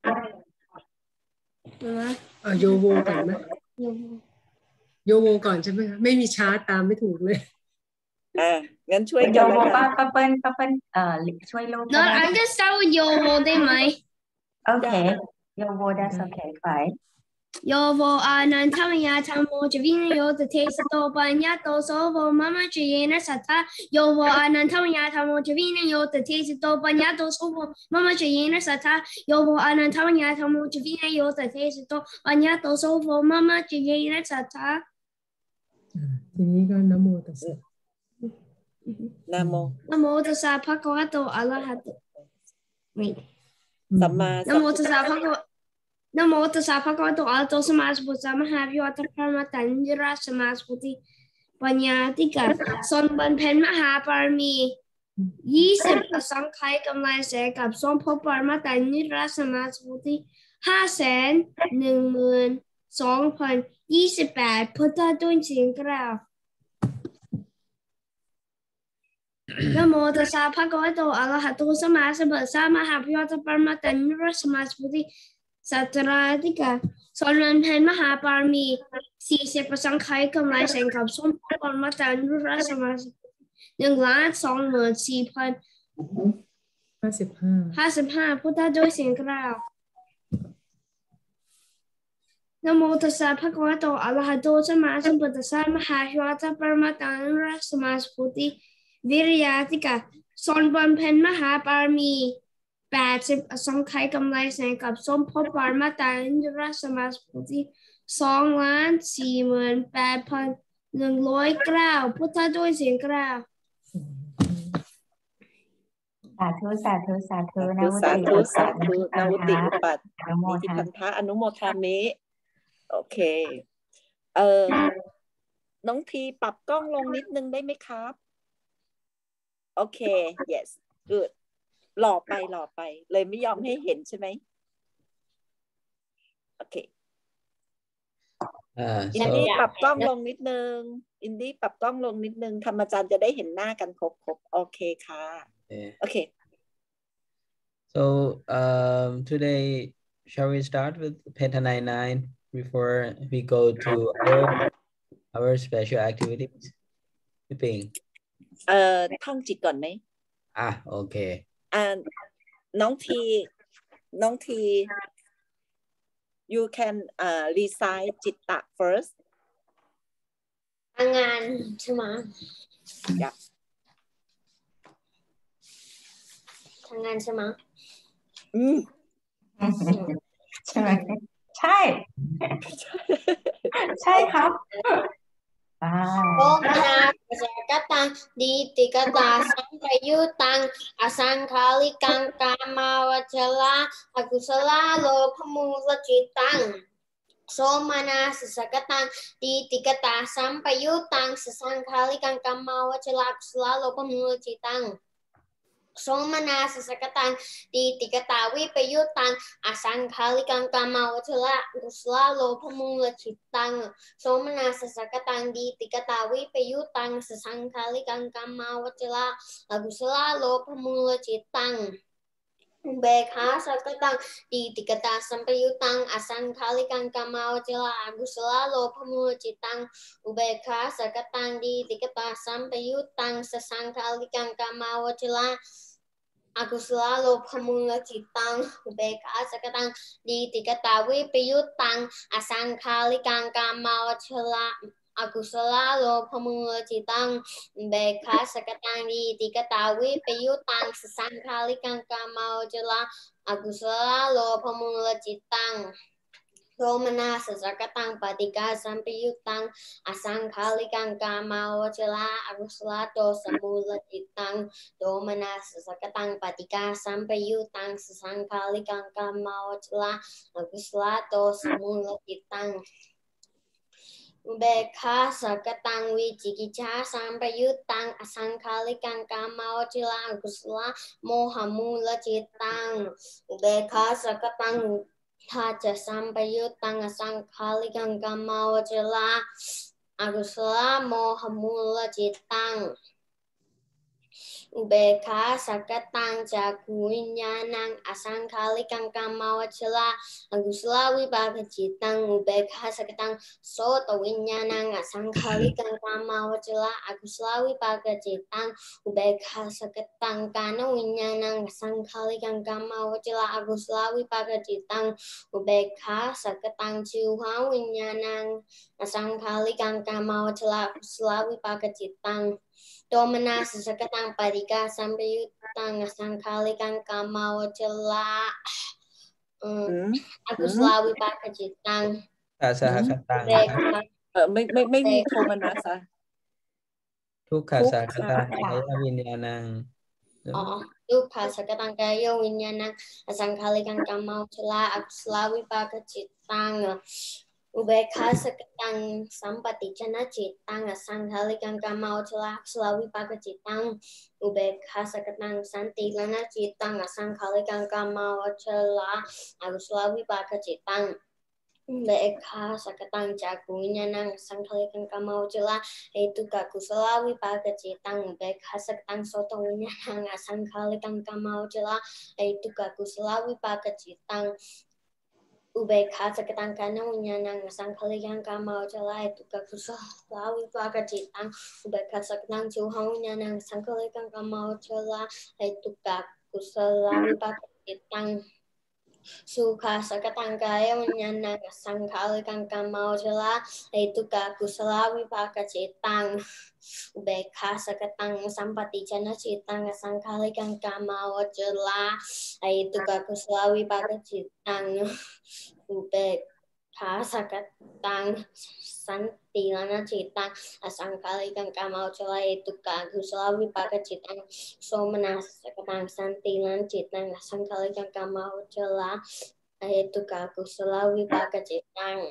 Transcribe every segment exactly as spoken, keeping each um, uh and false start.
เอาโยโวก่อนไหมโยโวก่อนใช่ไหมคะไม่มีชาร์ตตามไม่ถูกเลยอ่างั้นช่วยโยกันโวแล้วป้ากันป้าเปิ้ลป้าเปิ้ลเอ่อช่วยลูก No, I can start with โยโวได้ไหมโอเคโยโว that's okay fine โยโวอานันทามยาธรรมโมจะวิญโยตเทสโตปัญญาโตโสโวมามาจเยนะสัทธาโยโวอานันทามยาธรรมโมจะวิญโยตเทสโตปัญญาโตโสโวมามาจเยนะสัทธาโยโวอานันทามยาธรรมโมจะวิญโยตเทสโตปัญญาโตโสโวมามาจเยนะสัทธาทีนี้ก็นะโมตัสสะนะโมนะโมตัสสะภะคะวะโตอะระหะโต wait สัมมานะโมตัสสะภะคะวะนะโมตัสสะภะคะวะโตอะระหะโตสัมมาสัมพุทธัสสะมหาวิวัตพระมตัญญราชมาสพุทธิปัญญาธิกาสนบรรเพ็ญมหาบารมียี่สิบอสังไขยกำไรแสนกับทรงพบปรมาตัญญราชมาสพุทธิห้าแสนหนึ่งหมื่นสองพันยี่สิบแปดพุทธด้วยเสียงกล่าวนะโมตัสสะภะคะวะโตอะระหะโตสัมมาสัมพุทธัสสะมหาวิวัตปรมาตัญญราชมาสพุทธิสัตราธิกาสอนบรรเพ็ญมหาบารมีสี่สิบอสังไขยกำไรแสนกับทรงพบปรมาตัญญราชมาสพุทธิหนึ่งล้านสองหมื่นสี่พันห้าสิบห้าห้าสิบห้าพุทธด้วยเสียงกล่าวนะโมตัสสะภะคะวะโตอะระหะโตสัมมาสัมพุทธัสสะมหาวิวัตปรมาตัญญราชมาสพุทธิวิริยาธิกาสอนบำเพ็ญมหาบารมีแปดสิบอสังไขยกำไรแสนกับสมภพปรมาตัญญราชมาสพุทธิสองล้านสี่หมื่นแปดพันหนึ่งร้อยเก้าพุทธด้วยเสียงกล่าวสาธุสาธุสาธุนะสาวุธุติสาธุนาวุติอุปัตอนุโมนิทพันานธะอนุโมทามิโอเคเออน้องทีปรับกล้องลงนิดนึงได้ไหมครับโอเค yes good หล่อไปหล่อไปเลยไม่ยอมให้เห็นใช่ไหมโอเคอินดี้ปรับกล้องลงนิดนึงอินดี้ปรับกล้องลงนิดนึงธรรมจารย์จะได้เห็นหน้ากันครบๆโอเคค่ะโอเค so um today shall we start with Penta ninety-nine before we go to our our special activities พี่ปิงเอ่อท่องจิตก่อนไหมอ่ะโอเคอ่าน้องทีน้องที you can เอ่อ recite จิตตะ first งานใช่ไหมอยากทำงานใช่ไหมอืมใช่ไหมใช่ใช่ครับโอมานาปัจจกตังดีติกตาสังขยุตังอสังขาริกังกามาวจลาอกุศลาโลภมูลจิตตังโสมานาสสกตังดีติกตาสัมปยุตังสสังขาริกังกามาวจลาอกุศลาโลภมูลจิตตังโสมนาสสกตังดีติกตาวิปยุตตังอสังขาริกังกามาวชละกุศลโลภมูลจิตตังโสมนาสสกตังดีติกตาวิปยุตตังสสังขาริกังกามาวชละกุศลโลภมูลจิตตังอุเบกขาสกตังดีติกตาสัมปยุตตังอสังขาริกังกามาวจลาอกุศลโลภมูลจิตตังอุเบกขาสกตังดีติกตาสัมปยุตตังสสังขาริกังกามาวจลาอกุศลโลภมูลจิตตังอุเบกขาสกตังดีติกตาวิปยุตตังอสังขาริกังกามาวจลาอกุศลโลภมูลจิตตังเบกขาสกตังดีติกตาวิปยุตตังสสังขาริกังกามาวจลาอกุศลโลภมูลจิตตังโสมนัสสกตังปฏิกาสัมปยุตตังอสังขาริกังกามาวจลาอกุศลโตสมูลจิตตังโสมนัสสกตังปฏิกาสัมปยุตตังสสังขาริกังกามาวจลาอกุศลโตสมูลจิตตังอุเบกขาสกตังวิจิกิจฉาสัมปยุตตังอสังขาริกังกามาวจลาอกุศลโมหมูลจิตตังอุเบกขาสกตังถ้าจะสัมปยุตตังอสังขาริกังกามาวจลาอกุศลโมหมูลจิตตังอุเบกขาสักตังจากขุวิญญาณังอสังขาริกังกามาวชลาอกุศลวิปากจิตังอุเบกขาสักตังโสตวิญญาณังอสังขาริกังกามาวชลาอกุศลวิปากจิตังอุเบกขาสักตังกานวิญญาณังอสังขาริกังกามาวชลาอกุศลวิปากจิตังอุเบกขาสักตังชิวหาวิญญาณังอสังขาริกังกามาวชลาอกุศลวิปากจิตังโทมนัสสกตังปริกาสัมปยุตตังอสังขาริกังกามาวชลาอกุศลวิปากจิตังอาสหคตังเออไม่ไม่ไม่มีโทมนัสอะทุกขาสาคตังกายวิญญาณังอ๋อทุกขาสกตังกายวิญญาณังอสังขาริกังกามาวชลาอกุศลวิปากจิตังอุเบกขาสกตังสัมปติชนะจิตังอสังขาริกังกามาวชลาอกุศลวิปากจิตังอุเบกขาสกตังสันติลนะจิตังอสังขาริกังกามาวชลาอกุศลวิปากจิตังอุเบกขาสกตังจากขุวิญญาณังอสังขาริกังกามาวชลาเหตุกะกุศลวิปากจิตังอุเบกขาสกตังโสตวิญญาณังอสังขาริกังกามาวชลาเหตุกะกุศลวิปากจิตังอุเบกขาสกตังกานวิญญาณังอสังขาริกังกามาวชลาเหตุกะกุศลวิปากจิตังอุเบกขาสกตังชิวหาวิญญาณังอสังขาริกังกามาวชลาเหตุกะกุศลวิปากจิตังสุขาสกตังกายวิญญาณังอสังขาริกังกามาวชลาเหตุกะกุศลวิปากจิตังอุเบกขาสกตังสัมปติชนะจิตังอสังขาริกังกามาวชลาเหตุกะกุศลวิปากจิตังอุเบกขาสกตังสันติลนะจิตังอสังขาริกังกามาวชลาเหตุกะกุศลวิปากจิตังโสมนัสสกตังสันติลนะจิตังอสังขาริกังกามาวชลาเหตุกะกุศลวิปากจิตัง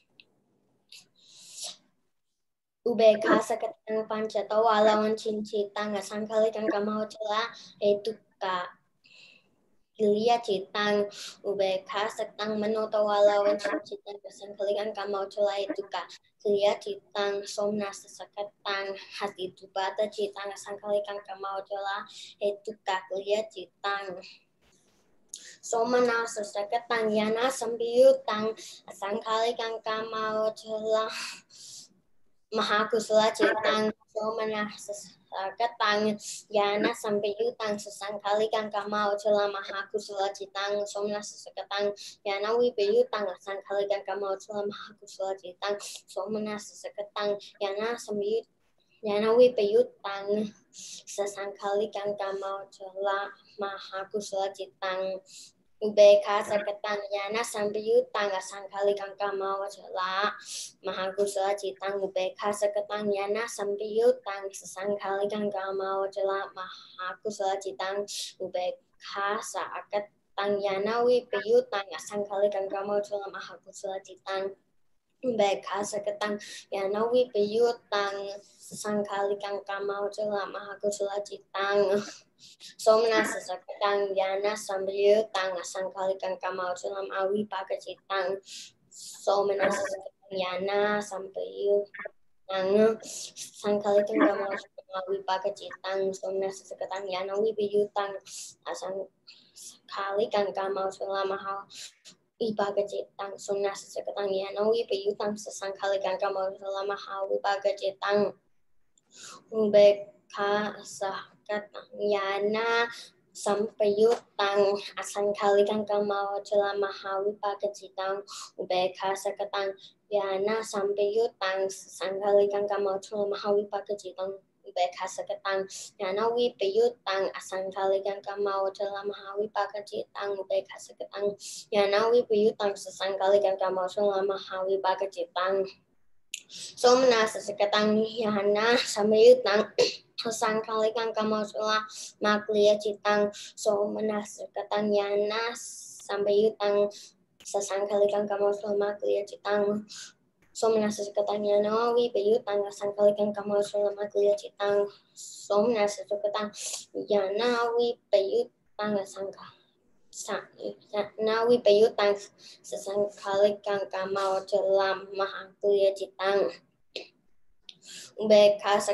อุเบกขาสกตังปัญจตวาลวันชินจิตังอสังขาริกังกามาวชลาเหตุกะกิริยาจิตังอุเบกขาสกตังมโนตวาลวันชินจิตังอสังขาริกังกามาวชลาเหตุกะกิริยาจิตังโสมนัสสกตังหัตถิตุปาตจิตังอสังขาริกังกามาวชลาเหตุกะกิริยาจิตังโสมนัสสกตังญาณสัมปยุตตังอสังขาริกังกามาวชลามหากุศลจิตังโสมนัสสกตังญาณสัมปยุตตังสังขาริกังกามาวชลามหากุศลจิตังโสมนัสสกตังญาณวิปยุตตังสังขาริกังกามาวชลามหากุศลจิตังโสมนัสสกตังญาณสัมปยุตญาณวิปยุตตังสังขาริกังกามาวชลามหากุศลจิตังอุเบกขาสกตังญาณสัมปยุตตังอสังขาริกังกามาวชลามหากุศลจิตังอุเบกขาสกตังญาณสัมปยุตตังสังขาริกังกามาวชลามหากุศลจิตังอุเบกขาสกตังญาณวิปยุตตังอสังขาริกังกามาวชลามหากุศลจิตังอุเบกขาสกตังญาณวิปยุตตังสังขาริกังกามาวชลามหากุศลจิตังโสมนัสสกตังญาณสัมปยุตตังอสังขาริกังกามาวชลามอวิปากจิตังโสมนัสสกตังญาณสัมปยุตตังสังขาริกังกามาวชลามอวิปากจิตังโสมนัสสกตังญาณวิปยุตตังอสังขาริกังกามาวชลามหาวิปากจิตังโสมนัสสกตังญาณวิปยุตตังสังขาริกังกามาวชลามหาวิปากจิตังอุเบกขาสกตังญาณสัมปยุตตังอสังขาริกังกามาวชลามหาวิปากจิตังอุเบกขาสกตังญาณสัมปยุตตังสังขาริกังกามาวชลามหาวิปากจิตังอุเบกขาสกตังญาณวิปยุตตังอสังขาริกังกามาวชลามหาวิปากจิตังอุเบกขาสกตังญาณวิปยุตตังสังขาริกังกามาวชลามหาวิปากจิตังโสมนัสสกตังญาณสัมปยุตตังสังขาริกังกามาวชลามหากุศลจิตังโสมนัสสกตังญาณสัมปยุตตังสังขาริกังกามาวชลามหากุศลจิตังโสมนัสสกตังญาณวิปยุตตังสังขาริกังกามาวชลามหากุศลจิตังโสมนัสสกตังญาณวิปยุตตังสังขาสังนาวิปยุตตังสังขาริกังกามาวชลามหากุศลจิตังอุเบกขาสก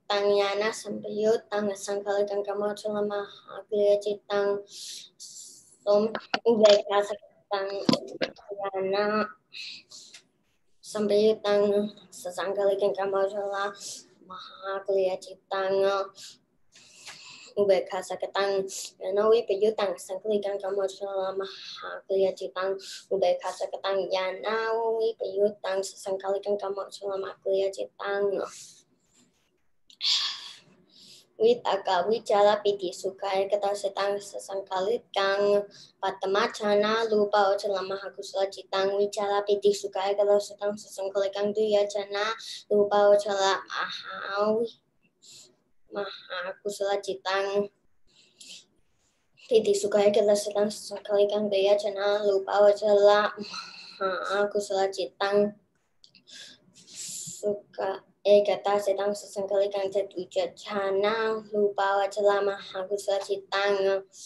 tang yana sampayutang asangkalikang kamochala mahakliya citang som ubeka sakitang yana sampayutang sasangkalikang kamochala mahakliya citang ubeka sakitang yana wipayutang sangkalikang kamochala mahakliya citang ubeka sakitang yana wipayutang sasangkalikang kamochala mahakliya citang Witaka wicala piti sukai kata setang sesangkalit kang patamacana lupa ocela mahakusala citang wicala piti sukai kata setang sesangkalit kang duya cana lupa ocela mahawi mahakusala citang piti sukai kata setang sesangkalit kang duya cana lupa ocela mahakusala citang suka e kata sedang sesangkali kang tertuju cana lupa wacala mahakusala citang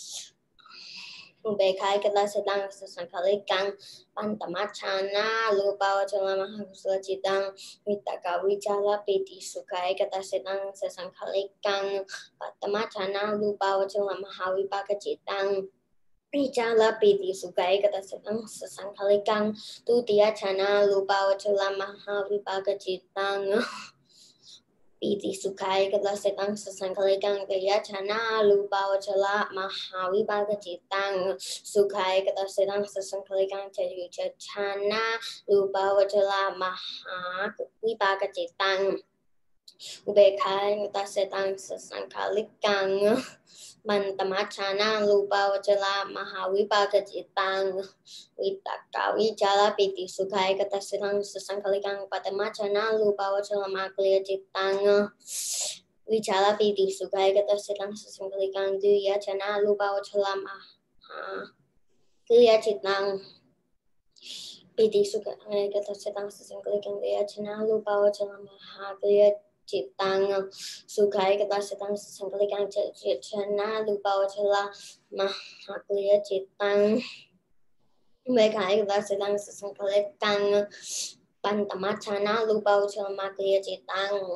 ubekai kata sedang sesangkali kang pantamacana lupa wacala mahakusala citang mitaka wicala piti sukai kata sedang sesangkali kang pantamacana lupa wacala mahawipaka citang Wicala piti sukai kata sedang sesangkali kang tutia cana lupa wacala mahawipaka citang piti sukai kata sedang sesangkali kang gaya cana lupa wacala mahawipaka citang sukai kata sedang sesangkali kang terjuja cana lupa wacala mahawipaka citang ubekai kata sedang sesangkali kang Mantamacana lupa wacala mahawipaka citang witaka wicala piti sukai kata sedang sesangkali kang patamacana lupa wacala mahakliya citang wicala piti sukai kata sedang sesangkali kang duya cana lupa wacala mahakliya citang piti sukai kata sedang sesangkali kang duya cana lupa wacala mahakliya citang sukai kata sedang sesangkali kang cana lupa wacala mahakliya citang ubekai kata sedang sesangkali kang pantamacana lupa wacala mahakliya citang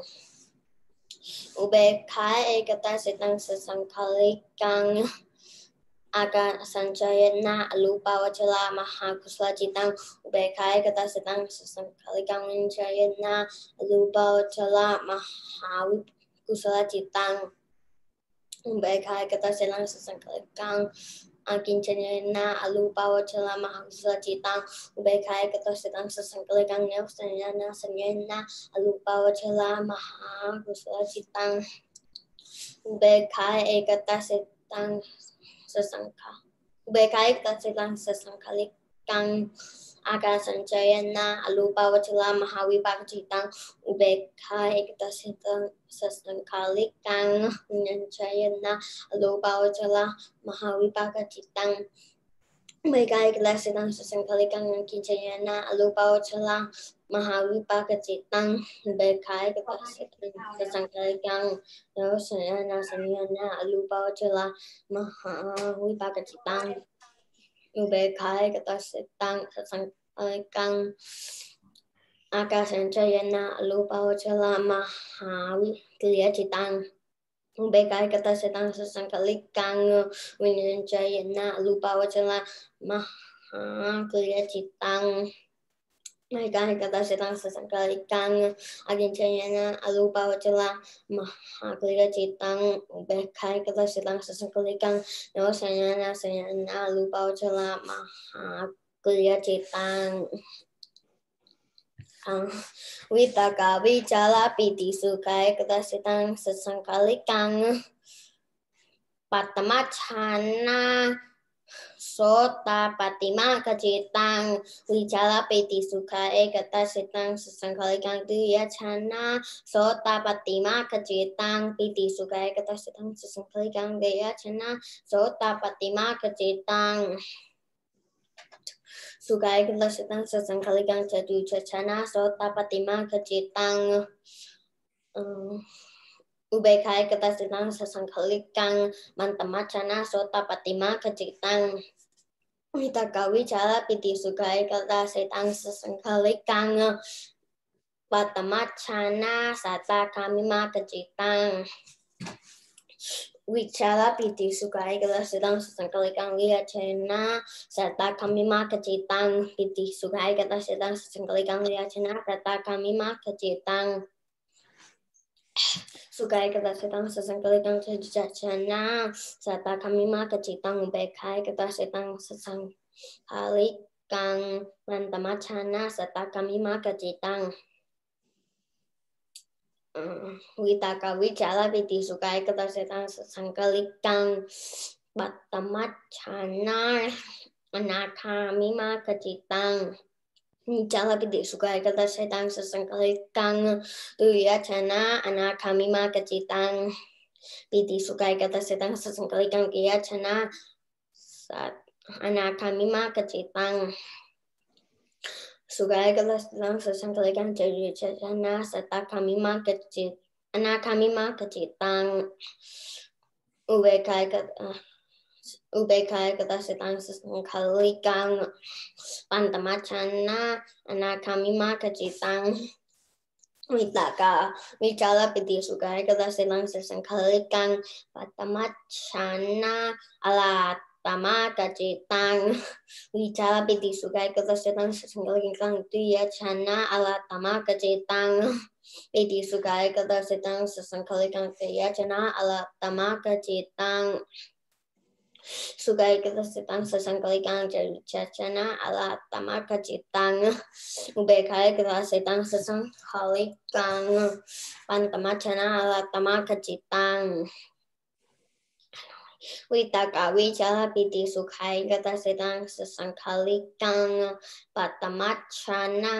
ubekai kata sedang sesangkali kang aga sancayana lupa wacala mahakusala citang ubekai kata sedang sesangkali kang mencayana lupa wacala mahakusala citang ubekai kata sedang sesangkali kang agincayana lupa wacala mahakusala citang ubekai kata sedang sesangkali kang neusanyana sanyana lupa wacala mahakusala citang ubekai kata sedang sesangka ubekai kata sedang sesangkali kang aga sancayana lupa wacala mahawipaka citang ubekai kata sedang sesangkali kang mencayana lupa wacala mahawipaka citang ubekai kata sedang sesangkali kang kincayana lupa wacala mahawipaka citang ubekai kata sedang sesangkali kang neusanyana sanyana lupa wacala mahawipaka citang ubekai kata sedang sesangkali kang aga sancayana lupa wacala mahawipaka citang ubekai kata sedang sesangkali kang mencayana lupa wacala mahawipaka citang ubekai kata sedang sesangkali kang agincayana lupa wacala mahakliya citang ubekai kata sedang sesangkali kang neusanyana sanyana lupa wacala mahakliya citang witaka wicala piti sukai kata sedang sesangkali kang patamacana sota patima kacitang wicala piti sukai kata sedang sesangkali kang duya cana sota patima kacitang piti sukai kata sedang sesangkali kang duya cana sota patima kacitang sukai kata sedang sesangkali kang tertuju cana sota patima kacitang ubekai kata sedang sesangkali kang mantamacana sota patima kacitang Mitaka wicala piti sukai kata sedang sesangkali kang ปัตตมัชฌานะสัตตาคามิมากจิตังวิชาลปิติสุขายกตัสตังสังคลิกังวิชนะสัตตาคามิมากจิตังปิติสุขายกตัสตังสังคลิกังวิชนะสัตตาคามิมากจิตังสุขายกตัสตังสังคลิกังวิชนะสัตตาคามิมากจิตังอุเบกขายกตัสตังสังคลิกังมันตมัชฌานะสัตตาคามิมากจิตังวิตากวิจารปิติสุขายกตัสตังสังคลิกังปัตตมัชฌานะอนาคามิมากจิตังวิจารปิติสุขายกตัสตังสังคลิกังตุยชนะอนาคามิมากจิตังปิติสุขายกตัสตังสังคลิกังกิยชนะสัตอนาคามิมากจิตังสุขายกตัสตังสังคลิกังเจริญชนะสัตตาคามิมากจิตอนาคามิมากจิตังอุเบกขายกอุเบกขายกตัสตังสังคลิกังปันตมัชฌานะอนาคามิมากจิตังวิตากาวิจารปิติสุขายกตัสตังสังคลิกังปัตตมัชฌานะอลาตมากจิตังวิจารปิติสุขายกตัสตังสังคลิกังตุยชนะอลาตมากจิตังปิติสุขายกตัสตังสังคลิกังตุยชนะอลาตมากจิตังสุขายกตัสตังสังคลิกังเจริญชนะอลาตมากจิตังอุเบกขายกตัสตังสังคลิกังปันตมัชฌานะอลาตมากจิตังวิตากาวิจารปิติสุขายกตัสตังสังคลิกังปัตตมัชฌานะ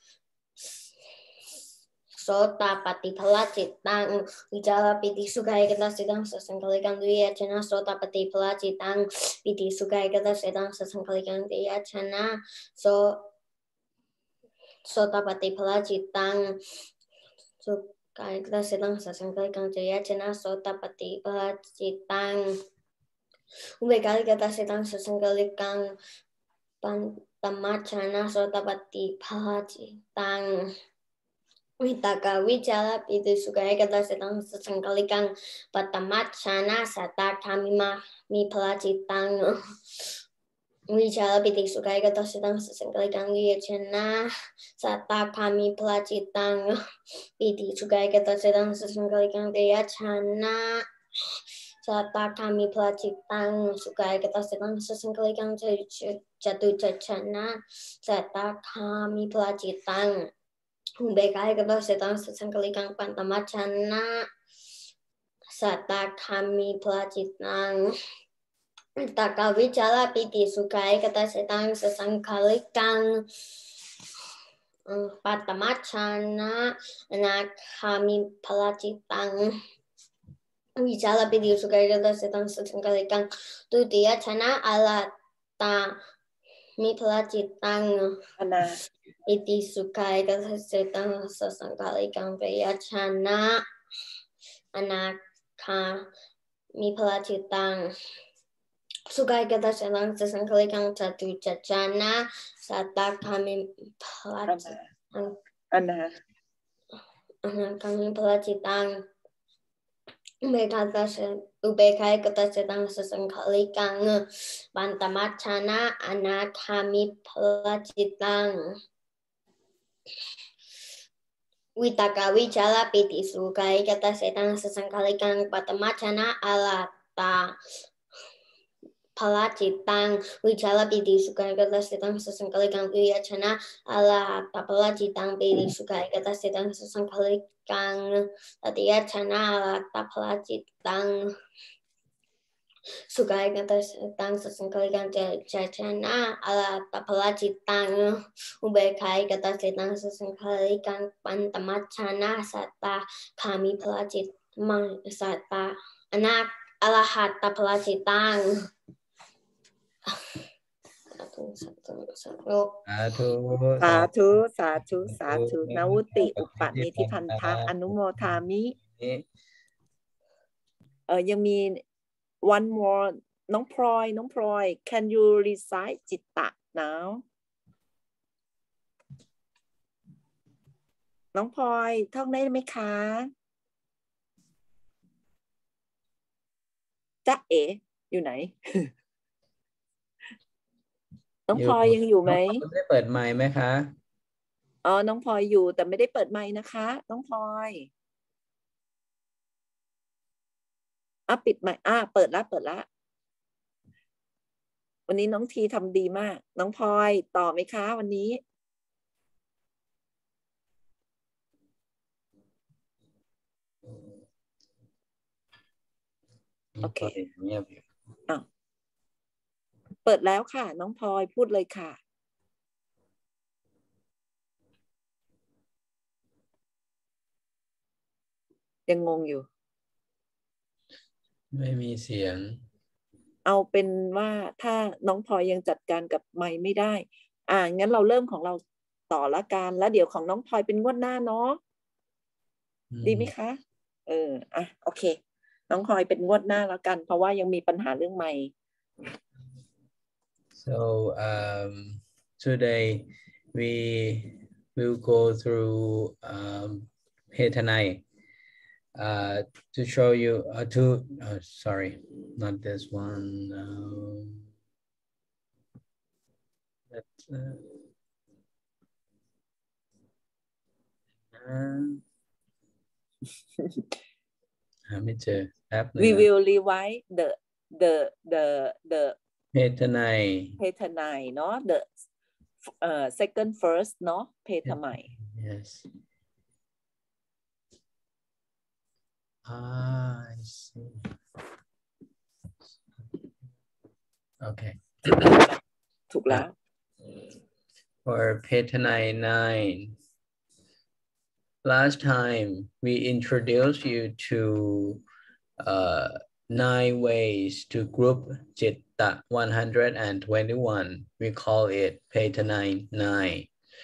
โสตปฏิภลจิตังวิจารปิติสุขายกตัสตังสังคลิกังตุยชนะโสตปฏิภลจิตังปิติสุขายกตัสตังสังคลิกังตุยชนะโสโสตปฏิภลจิตังสุขายกตัสตังสังคลิกังตุยชนะโสตปฏิภลจิตังอุเบกขายกตัสตังสังคลิกังปันตมัชฌานะโสตปฏิภลจิตังวิตากาวิจารปิติสุขายกตัสตังสังคลิกังปัตตมัชฌานะสัตตาคามิมามิภลจิตังวิจารปิติสุขายกตัสตังสังคลิกังวิชนะสัตตาคามิภลจิตังปิติสุขายกตัสตังสังคลิกังเตยชนะสัตตาคามิภลจิตังสุขายกตัสตังสังคลิกังจตุจชนะสัตตาคามิภลจิตังอุเบกขายกตัสตังสังคลิกังปันตมัชฌานะสัตตาคามิภลจิตังตากาวิจารปิติสุขายกตัสตังสังคลิกังปัตตมัชฌานะอนาคามิภลจิตังวิจารปิติสุขายกตัสตังสังคลิกังตุติยชนะอลาตามิภลจิตังอนาปิติสุขายกตัสตังสังคลิกังเตยชนะอนาคามิภลจิตังสุขายกตัสตังสังคลิกังจตุจจานะสัตตาคามิภลจิตังอนาอนาคามิภลจิตังอุเบกขายอุเบกขายกตัสตังสังคลิกังปันตมัชฌานะอนาคามิภลจิตังวิตากาวิจารปิติสุขายกตัสตังสังคลิกังปัตตมัชฌานะอลาตาภลจิตังวิจารปิติสุขายกตัสตังสังคลิกังตุยชนะอลาตภลจิตังปิติสุขายกตัสตังสังคลิกังตติยชนะอลาตภลจิตังสุขายกตัสตังสังคลิกังเจชนะอลาตภลจิตังอุเบกขายกตัสตังสังคลิกังปันตมัชฌานะสัตตาคามิภลจิตมังสัตตาอนาอรหัตตภลจิตังสาธุสาธุสาธุสาธุสาธุสาธุนวุติอุปนิธิพันธะอนุโมทามิเออยังมี one more น้องพลอยน้องพลอย can you recite จิตตะ now น้องพลอยท่องได้ไหมคะจ๊ะเอ๋อยู่ไหน น้องพลอยยังอยู่ไหมได้เปิดไมค์ไหมคะอ๋อน้องพลอยอยู่แต่ไม่ได้เปิดไมค์นะคะน้องพลอยอ่ะปิดไมค์อ่ะเปิดละเปิดละวันนี้น้องทีทำดีมากน้องพลอยต่อไหมคะวันนี้โอเคเงียบอยู่อ่ะเปิดแล้วค่ะน้องพลอยพูดเลยค่ะยังงงอยู่ไม่มีเสียงเอาเป็นว่าถ้าน้องพลอยยังจัดการกับไมค์ไม่ได้อ่างั้นเราเริ่มของเราต่อละกันแล้วเดี๋ยวของน้องพลอยเป็นงวดหน้าเนาะดีไหมคะเอออ่ะโอเคน้องพลอยเป็นงวดหน้าแล้วกันเพราะว่ายังมีปัญหาเรื่องไมค์ so um today we will go through um Petanai uh to show you uh, to uh, sorry not this one um, that's, uh, uh, หาไม่เจอแป๊บนึง we will revise the the the the Petanai Petanai เนาะ the uh, second first เนาะ Petanai yes ah I see okay ถูกแล้ว for Petanai nine last time we introduced you to uh, nine ways to group Chitta one hundred twenty-one. We call it Petanai nine.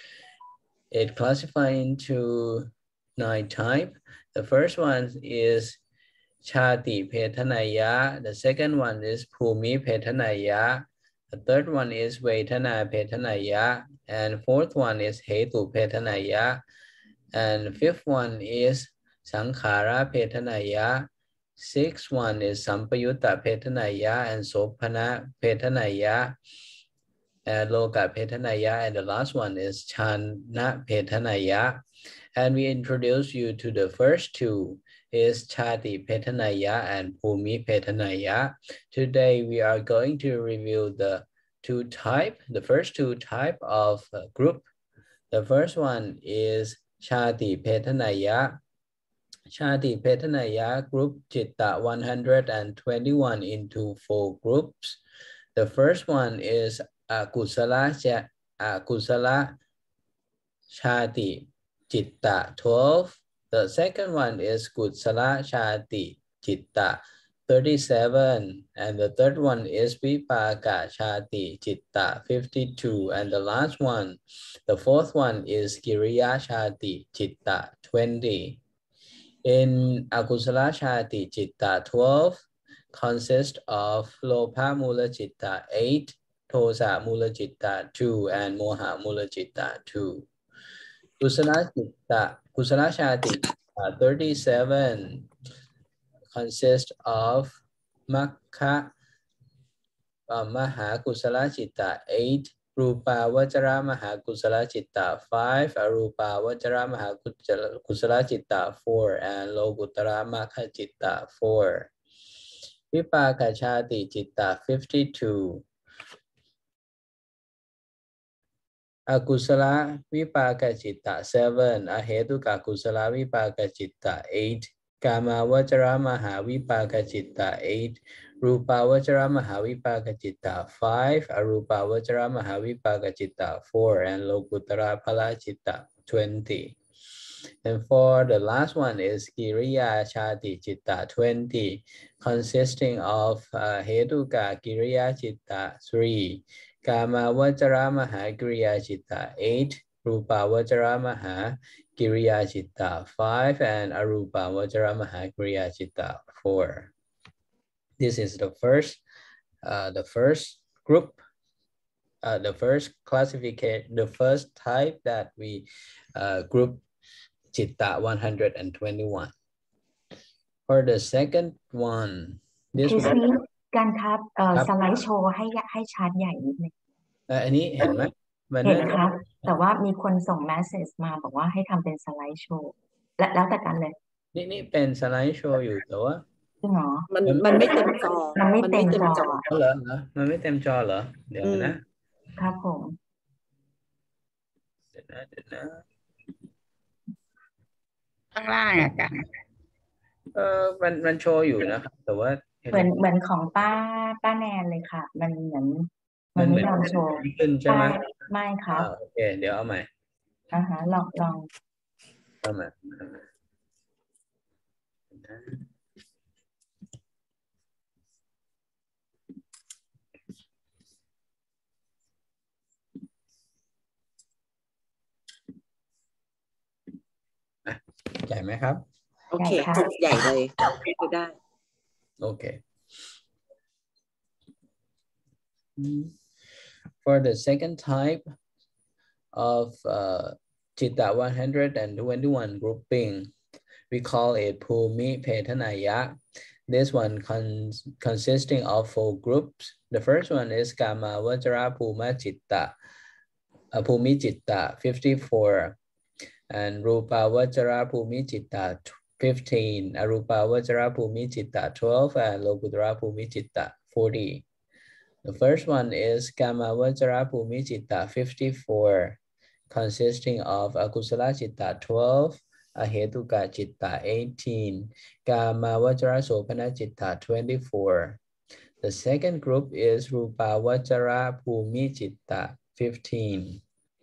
It classified into nine types. The first one is Chati Petanaya. The second one is Phumi Petanaya. The third one is Vedana Petanaya. And fourth one is Hetu Petanaya. And fifth one is Sankhara Petanaya. Sixth one is Sampayutta Petanaya and Sopana Petanaya. And Loka Petanaya. And the last one is Chana Petanaya. And we introduce you to the first two is Chati Petanaya and Phumi Petanaya. Today we are going to review the two type, the first two type of uh, group. The first one is Chati Petanaya. Chati Petanaya group Chitta one hundred twenty-one into four groups. The first one is Akusala, Akusala Chati Chitta twelve. The second one is Kusala Chati Chitta thirty-seven. And the third one is Vipaka Chati Chitta fifty-two. And the last one, the fourth one is Kiriya Chati Chitta twenty. In Akusala Chati Chitta twelve consists of Lopa Mula Chitta eight, Tosa Mula Chitta two, and Moha Mula Chitta two. Kusala Chitta, Kusala Chati uh, thirty-seven consists of Makha uh, Maha Kusala Chitta eight, Rupa Vajra Maha Kusala Chitta five, Arupa Vajra Maha Kusala Chitta four, and Lokuttara Makha Chitta four. Vipaka Chati Chitta fifty-two. Akusala Vipaka Chitta seven, Ahetuka Kusala Vipaka Chitta eight, Kama Vajra Maha Vipaka Chitta eight, Rupa Vajra Maha Vipaka Chitta five, Arupa Vajra Maha Vipaka Chitta four, and Lokuttara Phala Chitta twenty. And for the last one is Kiriya Chati Chitta twenty, consisting of uh, Hetuka Kiriya Chitta three, Kama Vajra Maha Kiriya Chitta eight, Rupa Vajra Maha Kiriya Chitta five, and Arupa Vajra Maha Kiriya Chitta four. This is the first, uh, the first group, uh, the first classification, the first type that we uh, group Chitta one hundred twenty-one. For the second one, this คือ one นี้การครับเอ่อครับสไลด์โชว์ให้ให้ชาร์ตใหญ่นิดนึงเอ่ออันนี้เห็นไหมมันเห็นน่าจะครับ แต่ว่ามีคนส่งเมสเซจมาบอกว่าให้ทำเป็นสไลด์โชว์และแล้วแต่กันเลยนี่นี่เป็นสไลด์โชว์อยู่แต่ว่าจริงเหรอมันมันไม่เต็มจอมันไม่เต็มจออ๋อเหรอเหรอมันไม่เต็มจอเหรอเดี๋ยวอืมนะครับผมเดี๋ยวนะเดี๋ยวนะข้างล่างอะกันเออมันมันโชว์อยู่นะครับแต่ว่าห็เหมือนเหมือนของป้าป้าแนนเลยค่ะ มันเหมือนมันไม่ยอมโชว์ขึ้นใช่ไหมไม่ครับอ่าโอเคเดี๋ยวเอาใหม่อ่าฮะลองลองเอาใหม่เอาใหม่นะอ่ะใหญ่ไหมครับโอเคใหญ่ค่ะใหญ่เลยไม่ได้ Okay. For the second type of uh, Chitta one hundred twenty-one grouping, we call it Phumi Petanaya. This one cons consisting of four groups. The first one is Kama Vajra Phuma Chitta, uh, Phumi Chitta fifty-four, and Rupa Vajra Phumi Chitta fifteen, Arupa Vajra Phumi Chitta twelve, and Lokuttara Phumi Chitta forty. The first one is Kama Vajra Phumi Chitta fifty-four, consisting of Akusala Chitta twelve, Ahetuka Chitta eighteen, Kama Vajra Sopana Chitta twenty-four. The second group is Rupa Vajra Phumi Chitta fifteen,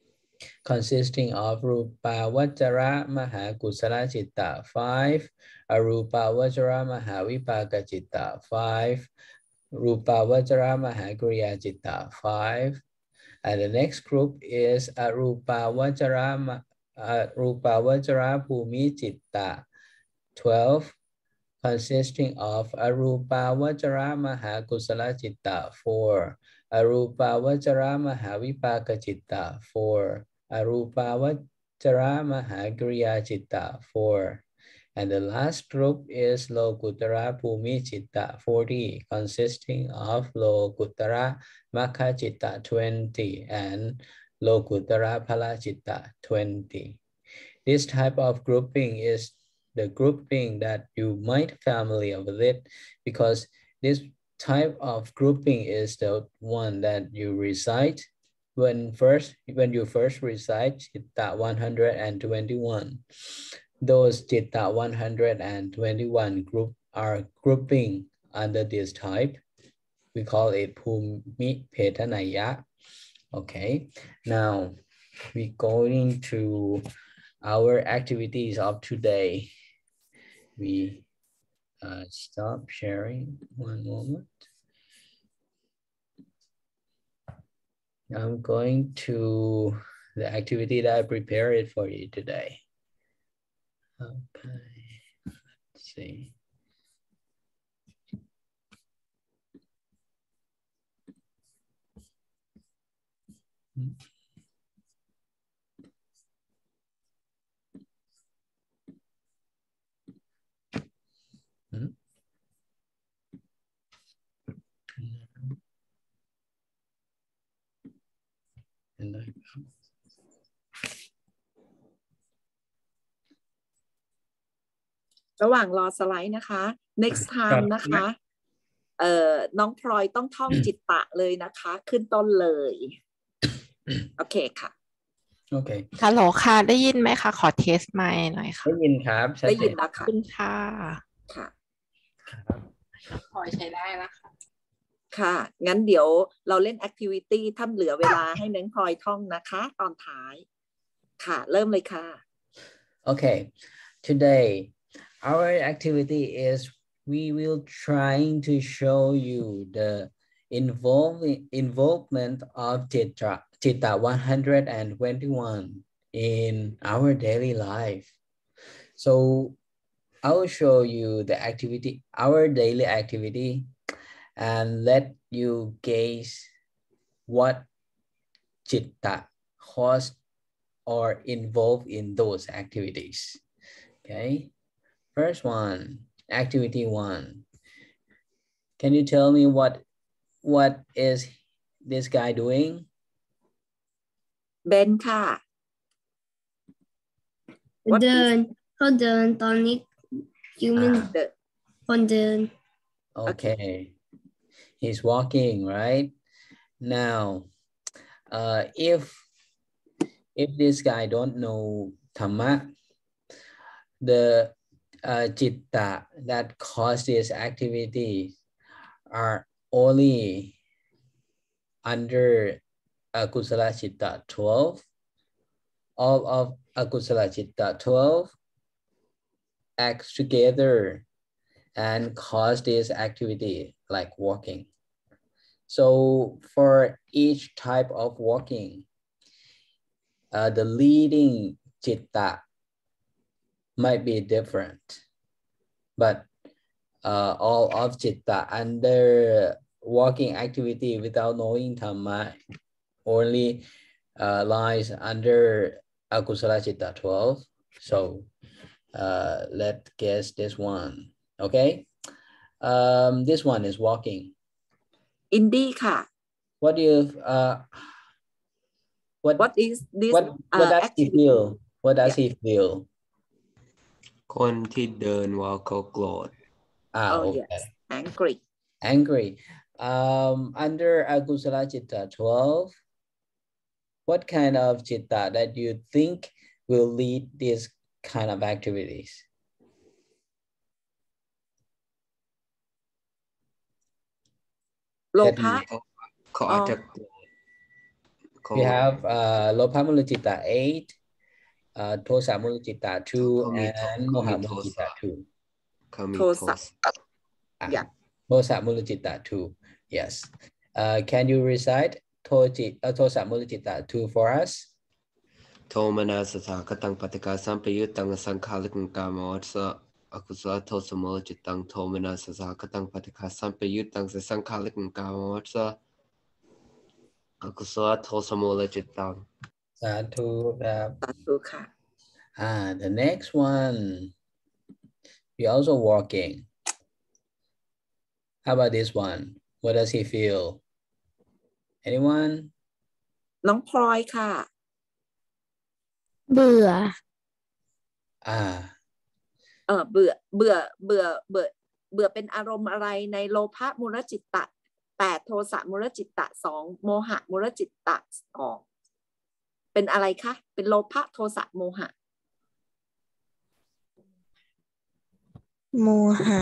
consisting of Rupa Vajra Mahakusala Chitta five, Arupa Vajra Mahavipaka Chitta five, Rupa Vajra Mahakriya Chitta five, and the next group is Arupa Vajra Arupa Vajra Phumi Chitta twelve, consisting of Arupa Vajra Mahakusala Chitta four, Arupa Vajra Mahavipaka Chitta four, Arupa Vajra Mahakriya Chitta four. And the last group is Lokuttara Phumi Chitta forty, consisting of Lokuttara Makha Chitta twenty and Lokuttara Phala Chitta twenty. This type of grouping is the grouping that you might familiar with it, because this type of grouping is the one that you recite when first when you first recite Chitta one hundred twenty-one. Those Chitta one hundred twenty-one group are grouping under this type. We call it Phumi Petanaya. Okay, now we going to our activities of today. We uh, stop sharing one moment. I'm going to the activity that I prepared for you today. Okay, let's see. Hmm. And I ระหว่างรอสไลด์นะคะ next time นะคะ เอ่อ น้องพลอยต้องท่องจิตตะเลยนะคะ ขึ้นต้นเลย โอเคค่ะโอเคฮัลโหลค่ะ ได้ยินไหมคะ ขอเทสไมค์หน่อยค่ะได้ยินครับชัได้เจยินนแล้วขอบค่ะคุณค่ะค่ะพลอยใช้ได้แล้วค่ะค่ะ งั้นเดี๋ยวเราเล่น activity ถ้าเหลือเวลาให้น้องพลอยท่องนะคะ ตอนท้าย ค่ะ เริ่มเลยค่ะ Okay, today our activity is we will trying to show you the involving involvement of Chitta, Chitta one hundred twenty-one in our daily life. So I will show you the activity, our daily activity, and let you gauge what Chitta caused or involved in those activities. Okay, first one, activity one. Can you tell me what what is this guy doing? เบนค่ะ What เดิน is เขาเดินตอนนี้ยูมัน Ah, the คนเดิน okay, he's walking, right? Now, uh, if if this guy don't know Dhamma, the uh, citta that cause this activity are only under Akusala Citta twelve. All of Akusala Citta twelve acts together and cause this activity like walking. So for each type of walking, uh, the leading citta might be different, but uh, all of citta under walking activity without knowing Dhamma only uh, lies under Akusala Citta twelve. So uh, let's guess this one. Okay, um, this one is walking. อินดี้ค่ะ What do you uh what What is this what what uh, does he activity feel? What does he feel? คนที่เดินว่าเขาโกรธ Ah, Oh okay. yes angry Angry. Um, under Akusala Citta twelve, what kind of citta that you think will lead these kind of activities? โลภะเขาเขาอาจจะโกรธเขา We have uh, Lobha Mula Citta eight, uh, Tosa Mula Citta two, เขามี and เขามี Moha โท Mula สะ Citta two. เขามีโทโทสะสะ Ah, Yeah. Tosa Mula Citta two. Yes. Uh, can you recite Toji, uh, Tosa Mula Citta two for us? โทมนาสถากตังปฏิกาสัมปยุตตังสังขาริกังกามวัสสะอกุศลโทสมุลจิตตังโทมนาสถากตังปฏิกาสัมปยุตตังสังขาริกังกามวัสสะอกุศลโทสมุลจิตตัง Satu. Uh, สาธุค่ะ ah, the next one. We also walking. How about this one? What does he feel? Anyone? น้องพลอยค่ะเบื่อ Ah, เออเบื่อเบื่อเบื่อเบื่อเบื่อเป็นอารมณ์อะไรในโลภะมูลจิตตะแปดโทสะมูลจิตตะสองโมหะมูลจิตตะสองเป็นอะไรคะเป็นโลภะโทสะโมหะโมหะ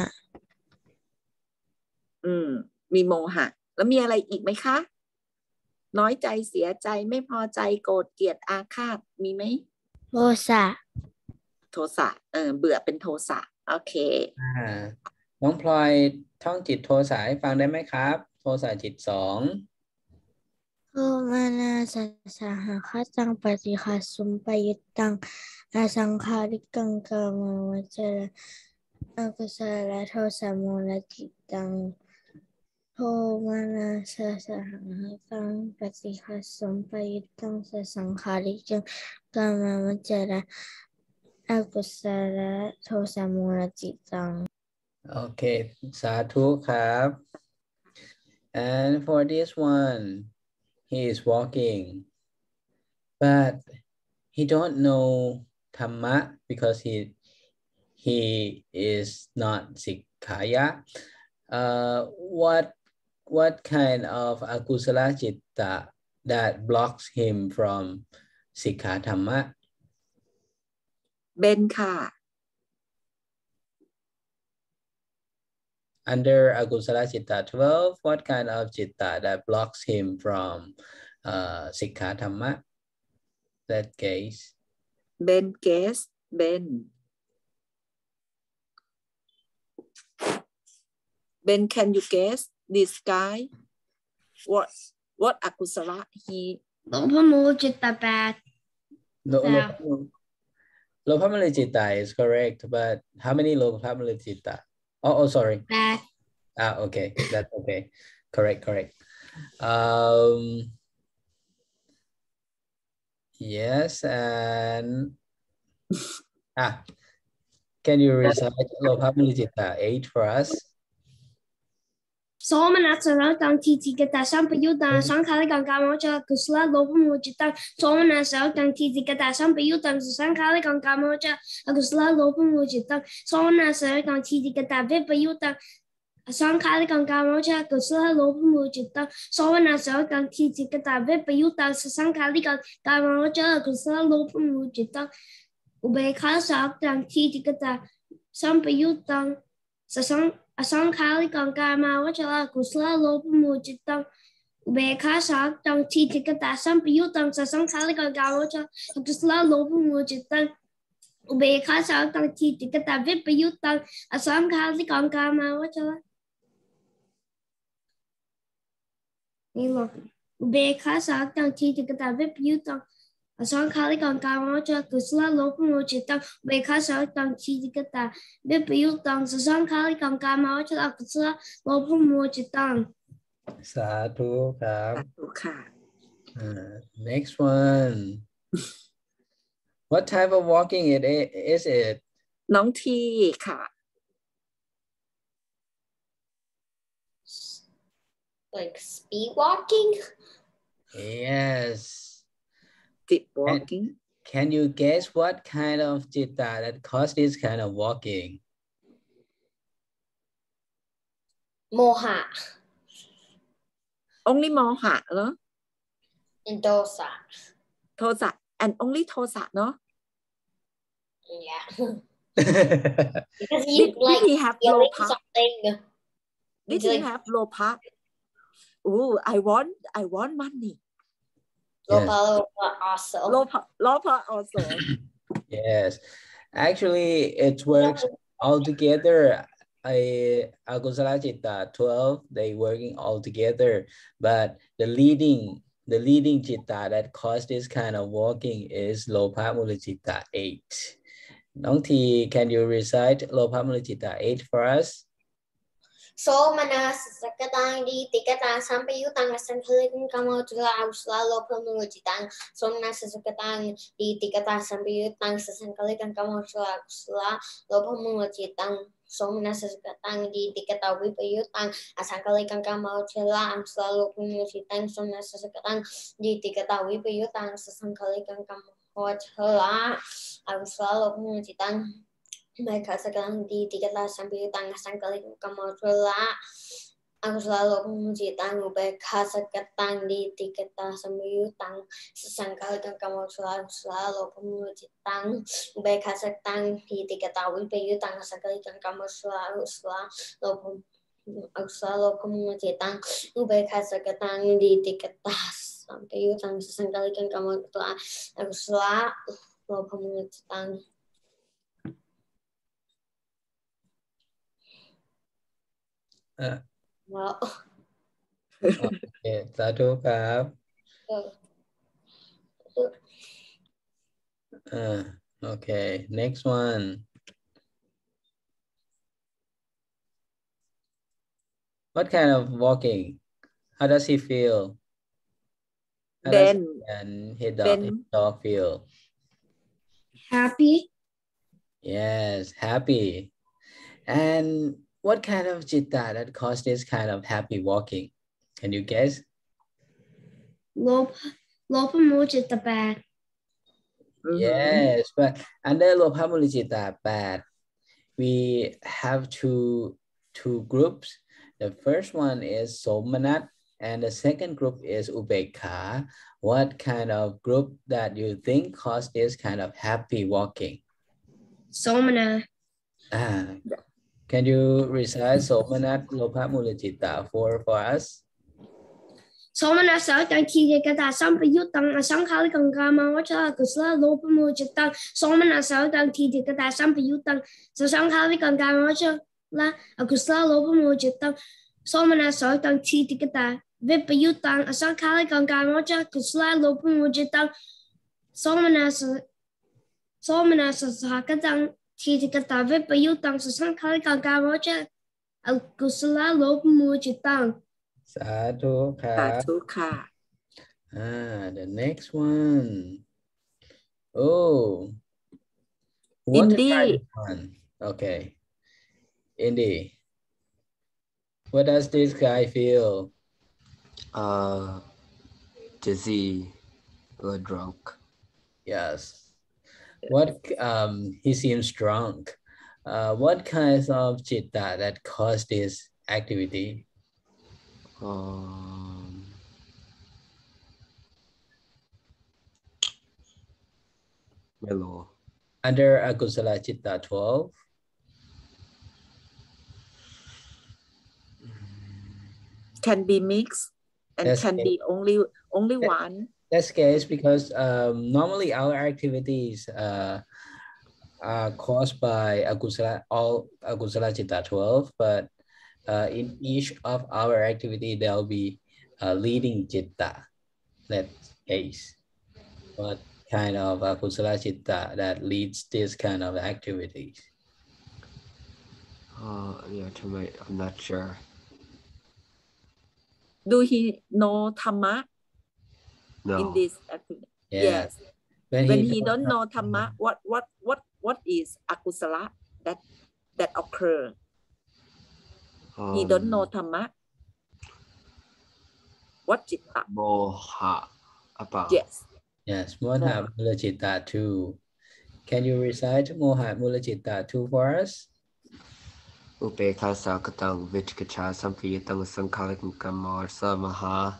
อืมมีโมหะแล้วมีอะไรอีกไหมคะน้อยใจเสียใจไม่พอใจโกรธเกลียดอาฆาตมีไหมโทสะโทสะเออเบื่อเป็นโทสะโอเคอ่าน้องพลอยท่องจิตโทสะให้ฟังได้ไหมครับ โทสะจิตสองโทมานาสัสสะหะคะตังปฏิฆาสุมปยุตตังอสังขาริกังกามาวจระอกุศลโทสะมูลจิตตังโทมานาสัสสะหะตังปฏิฆาสุมปยุตตังอสังขาริกังกามาวจระอกุศลโทสะมูลจิตตังโอเค สาธุครับ and for this one he is walking but he don't know Dhamma because he he is not Sikkaya. Uh, what what kind of akusala citta that blocks him from Sikha Dhamma? เบนค่ะ Under Akusala Citta twelve, what kind of citta that blocks him from uh, Sikha Dhamma? That case. เบนเกสเบนเบน can you guess this guy what what อกุศล he หลวงพ่อมูจิตตแปด No, Yeah. Lophamala Citta is correct, but how many Lophamala Citta? Oh, oh, sorry. แปด Ah, okay, that's okay. Correct, correct. Um, Yes, and ah, can you recite Lopa Mula Citta eight for us? โสมนัสสารตังทีติกตาสัมปยุตตังสังขารกังกามวจกุศลโลภโมจิตังโสมนัสสารตังทีติกตาสัมปยุตตังสังขารกังกามวจกุศลโลภโมจิตังโสมนัสสารตังทีติกตาวิปยุตตังสังขารกังกามวจกุศลโลภโมจิตังโสมนัสสารตังทีติกตาวิปยุตตังสังขารกังกามวจกุศลโลภโมจิตังอุเบกขาสารตังทีติกตาสัมปยุตตังสังอสังขารกังกามาวจระกุศลโลภโมจิตังอุเบกขาสารตังทีติกตาสัมปยุตตังสังขารกังกามาวจระกุศลโลภโมจิตังอุเบกขาสารตังทีติกตาวิปยุตตังอสังขารกังกามาวจระนี่หรออุเบกขาสารตังทีติกตาวิปยุตตังอสังขารกังกามาวจระกุศลโลภโมจิตังอุเบกขาสารตังทีติกตาวิปยุตตังสังขารกังกามาวจระกุศลโลภโมจิตังสาธุครับสาธุค่ะ Uh, next one. What type of walking it i- is it? น้องทีค่ะ like speed walking Yes. deep walking Can you guess what kind of citta that caused this kind of walking? โมหะ only โมหะเหรอ and โทสะโทสะ and only โทสะเนาะ yeah because you did, like did he have feeling lopa something did he have lopa oh I want I want money lopa lopa also lopa lopa also Yes. Actually, it works all together. I Akusala Citta twelve, they working all together. But the leading the leading citta that caused this kind of walking is Lopa Mula Citta eight. Nong T, can you recite Lopa Mula Citta eight for us? โสมนัสสกตังดีติกตาสัมปยุตังอสังขารกังกามวจระกุศลโลภโมจิตังโสมนัสสกตังดีติกตาสัมปยุตังสังขารกังกามวจระกุศลโลภโมจิตังโสมนัสสกตังดีติกตาวิปยุตังอสังขารกังกามวจระกุศลโลภโมจิตังโสมนัสสกตังดีติกตาวิปยุตังสังขารกังกามวจระกุศลโลภโมจิตังไม่ขาดสักการดีติกตาสัมปยุตังสังขารกังกามวจระอกุศลโลภโมจิตังอุเบกขาสักตังดีติกตาสัมปยุตังสังขารกังกามวจระอกุศลโลภโมจิตังอุเบกขาสักตังดีติกตาวิปยุตังสังขารกังกามวจระอกุศลโลภอกุศลโลภโมจิตังอุเบกขาสักตังดีติกตาสัมปยุตังสังขารกังกามวจระอกุศลโลภโมจิตัง Uh, well okay, Satu Kap. Uh, okay, next one. What kind of walking? How does he feel? How does Ben he and his dog, Ben his dog feel? happy Yes, happy. And what kind of citta that caused this kind of happy walking? Can you guess? โลภโลภโมจิตแปด Yes, but under Lopa Mula Citta eight, we have two two groups. The first one is Somanat and the second group is Ubekha. What kind of group that you think caused this kind of happy walking? โสมนัส Ah, can you recite Somanat Lopa Mula Citta four for us? โสมนัสสารตังทีติกตาสัมปยุตังอสังขารกังกามวจระกุศลโลภโมจิตังโสมนัสสารตังทีติกตาสัมปยุตังสังขารกังกามวจระกุศลโลภโมจิตังโสมนัสสารตังทีติกตาวิปยุตังอสังขารกังกามวจระกุศลโลภโมจิตังโสมนัสโสมนัสสารตังทีติกตาวิปยุตังสังขารกังกามวจระกุศลโลภโมจิตัง Satu สา Kap. ธุค่ะ Ah, the next one. Oh, who want to try Indy this one? Okay, Indy, what does this guy feel? Uh, dizzy or drunk. Yes. What um he seems drunk. Uh, what kinds of chitta that cause this activity? Um, Melo. Under akusala chitta twelve. can be mixed and That's can it. be only only one. That's case because um, normally our activities uh, are caused by akusala, all akusala chitta twelve, but uh, in each of our activity there'll be a leading chitta. That's case. What kind of akusala chitta that leads this kind of activities? Uh, yeah, to my, I'm not sure. Do he know Dhamma No. in this activity? Yeah. Yes. When, When he, he don't know Dhamma, what what what what is akusala that that occur? Um, He don't know Dhamma. What chitta? Moha. Apa? Yes. Yes, Moha Mula Chitta two. Can you recite Moha Mula Chitta two for us? Upekha sakatang vichkacha sampayitang sankhalikam kamarsa maha.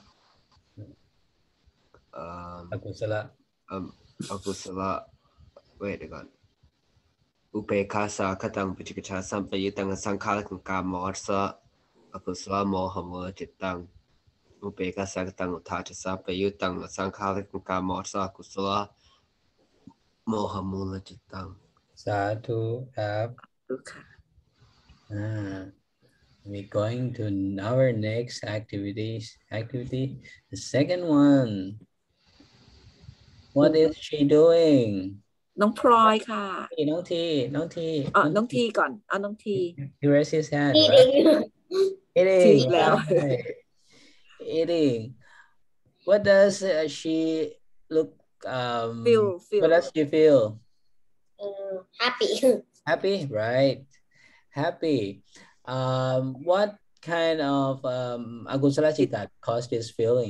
Um, Akusala. um, akusala. Wait a minute. Upekha sakatang vichkacha sampayitang sankhalikam kamarsa. Akusala moha mula chittang. Upekha sakatang uttata sampayitang sankhalikam kamarsa. Akusala moha mula chittang. Sadhu Ab. Okay. Ah, we're going to our next activities. Activity, the second one. What is she doing? น้องพลอยค่ะ Hey, น้องทีน้องทีอ่ะน้องทีก่อนอ่ะน้องที He raised his hand. Right? Eating. Eating. ทีอีกแล้ว Right. Eating. What does uh, she look? Um, Feel, feel. What does she feel? Uh, happy. Happy, right? Happy. Um, what kind of um, akusala chitta caused this feeling?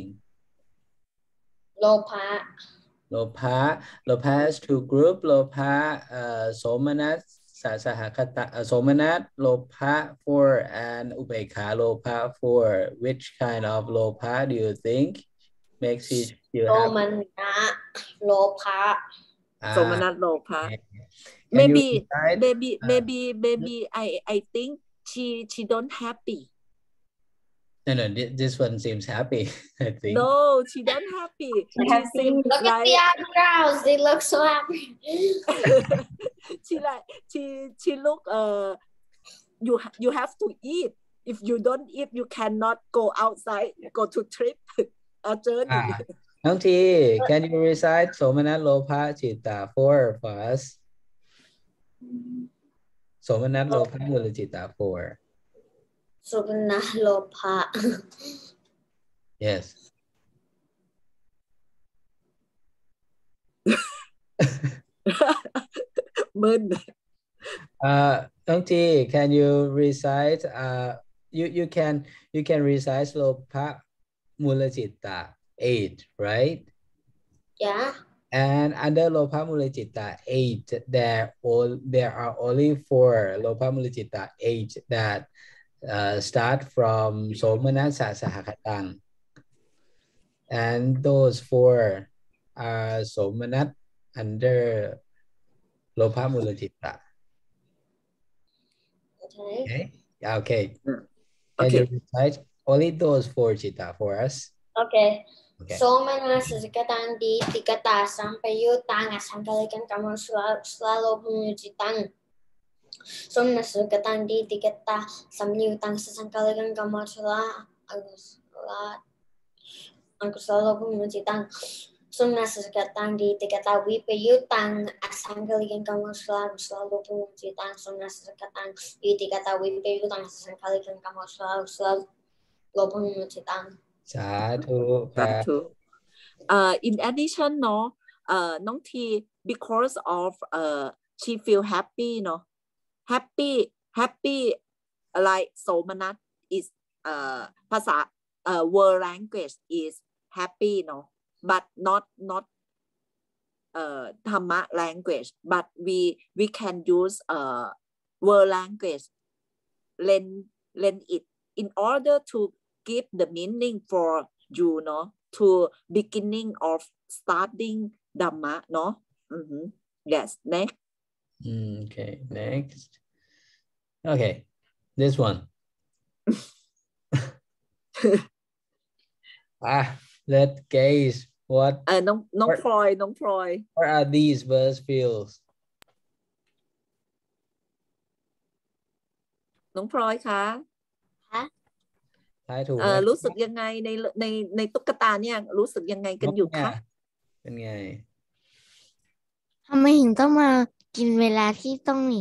Lopa. Lopa. Lopa has two groups. Lopa, uh, Somanat, Sasahakata, uh, Somanat, Lopa four, and Ubekha Lopa four. Which kind of Lopa do you think makes you feel happy? Somana. Lopa. Ah, สมนัสโลภะ okay. Can maybe you decide? maybe Uh, maybe maybe I I think she she don't happy. No, no, thi- this one seems happy, I think. No, she don't happy. She happy. seem Look at like the eyebrows. They look so happy. she like she she look uh you ha- you have to eat. If you don't eat, you cannot go outside, go to trip or journey. Ah, Nong T, can you recite Somanat Lopa Chitta four for us? Somanat Lopa Mula Chitta four. Somana. Lopa. Yes. Burn. Uh, Nong T, can you recite? Uh, you you can you can recite Lopa Mula Chitta eight, right? Yeah. And under Lopa Mula Chitta eight, there all there are only four Lopa Mula Chitta eight that uh, start from Somanasa Sahakatang. And those four are Somanat under Lopa Mula Chitta. Okay. Okay. Yeah, okay. Can Okay. you recite only those four chitta for us? Okay. Okay. Somana sasikatang di tikata sampayutang asangkalikan kamu selalu selalu pengujitang. Somana sasikatang di tikata sampayutang sasangkalikan kamu selalu aku selalu aku selalu pengujitang. Somana sasikatang di tikata wipayutang asangkalikan kamu selalu selalu pengujitang. Somana sasikatang di tikata wipayutang asangkalikan kamu selalu selalu pengujitang. Sadhu. That too. Uh, in addition, no, เอ่อน้องที because of เอ่อ she feel happy เนาะ happy happy อะไรโสมนัส is เอ่อภาษาเอ่อ world language is happy เนาะ but not not เอ่อธรรมะ language but we we can use เอ่อ world language lend lend it in order to give the meaning for you เนาะ to beginning of starting Dhamma เนาะ mm-hmm. Yes, next. Mm, okay, next. Okay, this one. ah, let's guess what. เออน้องน้องพลอยน้องพลอย What are these verse fields? น้องพลอยคะทายถูกเออรู้สึกยังไงในในในตุ๊กตาเนี่ยรู้สึกยังไงกันอยู่คะเป็นไงทำไมถึงต้องมากินเวลาที่ต้องหนี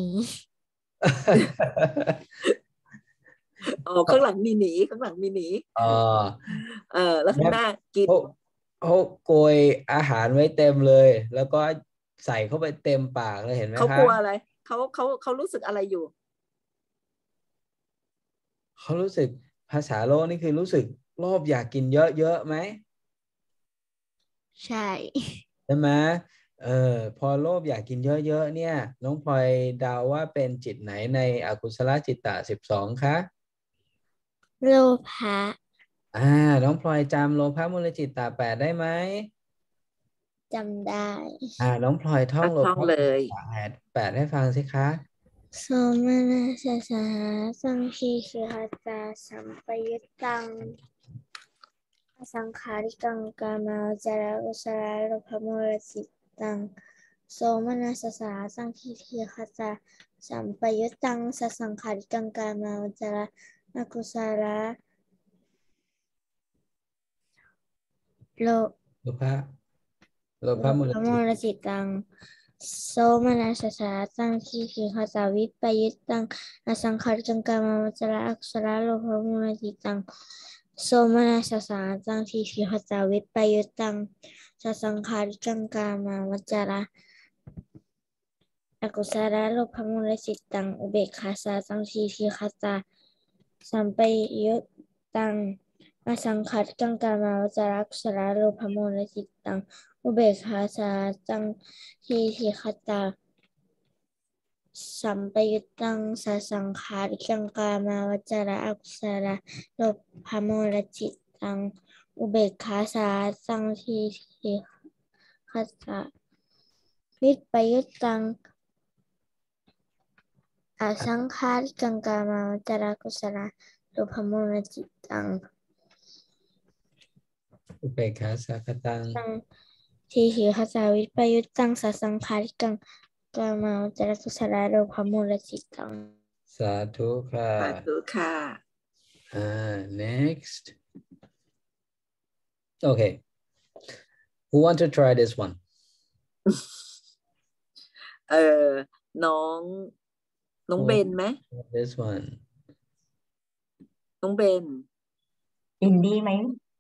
อ๋อข้างหลังมีหนีข้างหลังมีหนีอ๋อเออแล้วข้างหน้ากินเขาเขาโกยอาหารไว้เต็มเลย แล้วก็ใส่เข้าไปเต็มปากเลยเห็นไหมคะเขากลัวอะไรเขาเขาเขารู้สึกอะไรอยู่เขารู้สึกภาษาโลกนี่คือรู้สึกโลภอยากกินเยอะๆไหมใช่ใช่ไหมเออพอโลภอยากกินเยอะๆเนี่ยน้องพลอยเดาว่าเป็นจิตไหนในอกุศลจิตตสิบสองคะโลภะอ่าน้องพลอยจำโลภะมูลจิตตแปดได้ไหมจำได้อ่าน้องพลอยท่องโลท่องภะเลยแปดแปดให้ฟังสิคะโสมนัสสะสังคีคือหัตตาสัมปยุตตังอสังขาริกังกามาวจาระอุสระโลภะมูลจิตตังโสมนัสสะสังคีคือหัตตาสัมปยุตตังสสังขาริกังกามาวจาระอกุศลโลโลภะโลโลภะมูลภะจิมูตลจิตตังโสมนัสสะสังคีคือหัตตาวิปยุตตังอสังขาริกังกามาวจาระอกุศลโลภะมูลจิตตังโสมนัสสะสังคีคือหัตตาวิปยุตตังสสังขาริกังกามาวจาระอกุศลโลภะมูลจิตตังอุเบกขาสาสังคีคือหัตตาสัมปยุตตังอสังขาริกังกามาวจาระอกุศลโลภะมูลจิตตังอุเบกขาสาสังคีคือหัตตาสัมปยุตตังสสังขาริกังกามาวจาระอกุศลโลภะมูลจิตตังอุเบกขาสาสังคีคือหัตตาวิปยุตตังอสังขาริกังกามาวจาระอกุศลโลภะมูลจิตตังอุเบกขาสาคตังทีขีหัสสาวิปยุตตังสัสสังขาริกังกามาวจารกุศลโลภะมูลจิตตังสาธุค่ะสาธุค่ะอ่า next okay who want to try this one เออน้องน้องเบนไหม this one น้องเบนอินดี้ไหม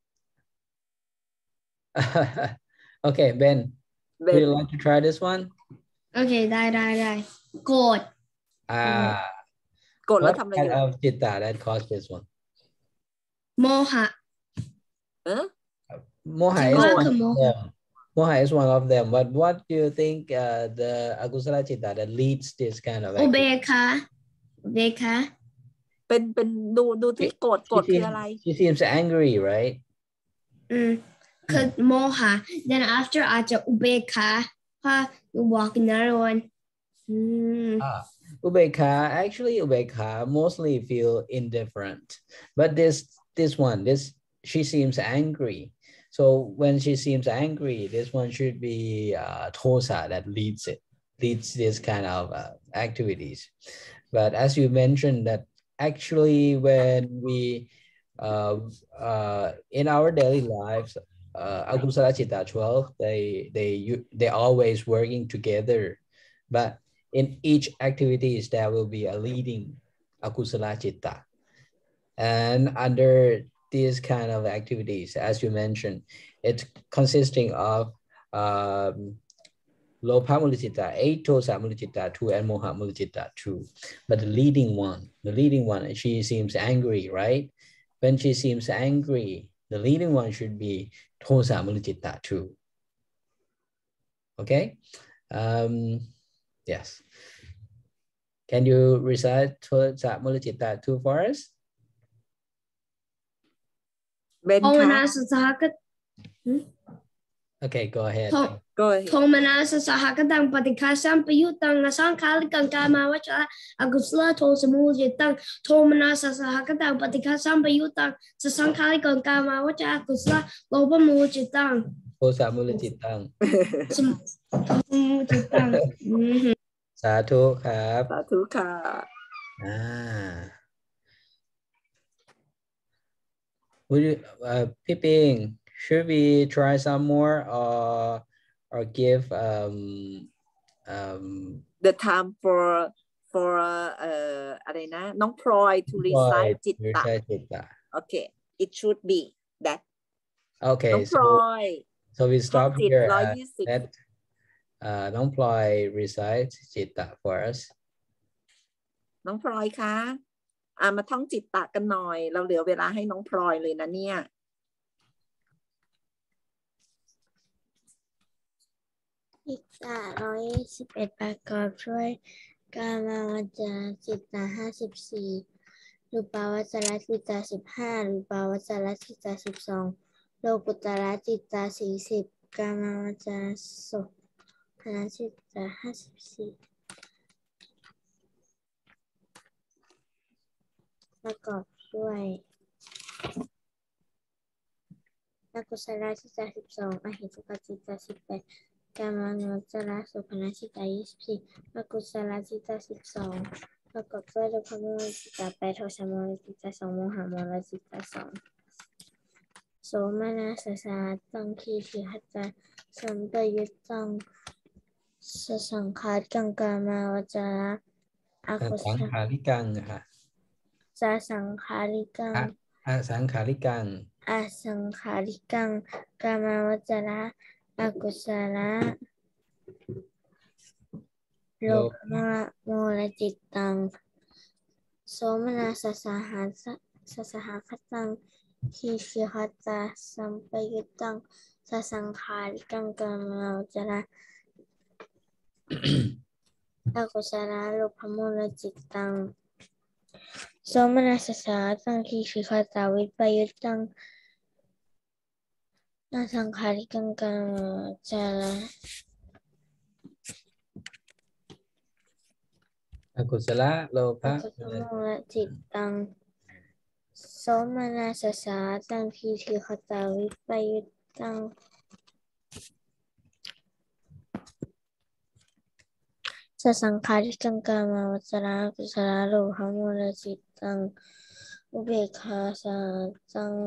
okay Ben Ben would you like to try this one โอเคได้ได้ได้โกรธอ่ากดแล้ว what ทำอะไรอ kind ยู่ of citta that caused this one โมหะเออ moha จริง is ว่า one คือโม of หะ them moha is one of them but what do you think uh, the akusala citta that leads this kind of อุเบ activity? กขาอุเบกขาเป็นเป็นดูดูที่กดกด she คือ seems, อะไร she seems angry right อืมคือโมหะ then after อาจจะอุเบกขาเพราะ you walk another one อืม Ah, Ubekha, actually Ubekha mostly feel indifferent, but this this one, this she seems angry. So when she seems angry, this one should be uh, Tosa that leads it, leads this kind of uh, activities. But as you mentioned that actually when we, uh, uh, in our daily lives, uh, Akusala Chitta twelve, they, they, they always working together, but in each activities, there will be a leading akusala citta. And under these kind of activities, as you mentioned, it's consisting of um, Lobha mula citta eight, Tosa mula citta two, and Moha mula citta two. But the leading one, the leading one, she seems angry, right? When she seems angry, the leading one should be Tosa mula citta two. Okay? Um, yes. Can you recite Tosa mula citta two for us? เบนโทคะนาสสหก Okay, go ahead. ก็โทมนาสสหกตังปฏิฆาสัมปยุตตังอสังขาริกังกามาวจระอกุศลโทสมุจิตังโทมนาสสหกตังปฏิฆาสัมปยุตตังสสังขาริกังกามาวจระอกุศลโลภมุจิตัง Tosa mula citta สมมุจิตังสาธุครับสาธุค่ะ Ah. Would you, uh, Piping, should we try some more or or give um um the time for for เอ่ออะไรนะน้องพลอย to recite จิตตะ recite citta? okay it should be that น้อง Okay, พล so อย so we ท่อง stop จิต here ร้อย at, ยี่สิบ at uh Nong Ploy recite citta for us. น้องพลอยคะอ่ามาท่องจิตตะกันหน่อยเราเหลือเวลาให้น้องพลอยเลยนะเนี่ยจิตตะร้อยยี่สิบเอ็ดประกอบด้วยกามาวจรจิตตะห้าสิบสี่รูปาวจรจิตตะสิบห้ารูปาวจรจิตตะสิบสองโลกุตระจิตตะสี่สิบกามาวจรสุภณจิตตะห้าสิบสี่ประกอบด้วยอกุศลจิตตะสิบสองอเหตุกจิตตะสิบแปดกามาวจรสุภณจิตตะยี่สิบสี่อกุศลจิตตะสิบสองประกอบด้วยรูปโมลจิตตะแปดโทสะโมลจิตตะสองโมหะโมลจิตตะสองโสมนัสสะตังคีติหัตตะสัมปยุตตังสสังขารกังกามาวจระอกุศสังลขาริกังค่ะสสังขาริกังอสังขาริกังอสังขาริกังกามาวจระอกุศลโลภโมลจิตตังโสมนัสสะหัสสสหคตังทีชิหตาสัมปยุตตังสสังขาริกังกามาวจระอกุศลโลภโมลจิตตังโสมนัสสะตังทีชิหตาวิปยุตตังอสังขาริกังกามาวจระอกุศลโลอภะกุศลโมลจิตตังโสมนัสสะตังทีทิคตาวิปยุตตังสสังขาริกังกามาวจระอกุศลโลภโมลจิตตังอุเบกขาสะตัง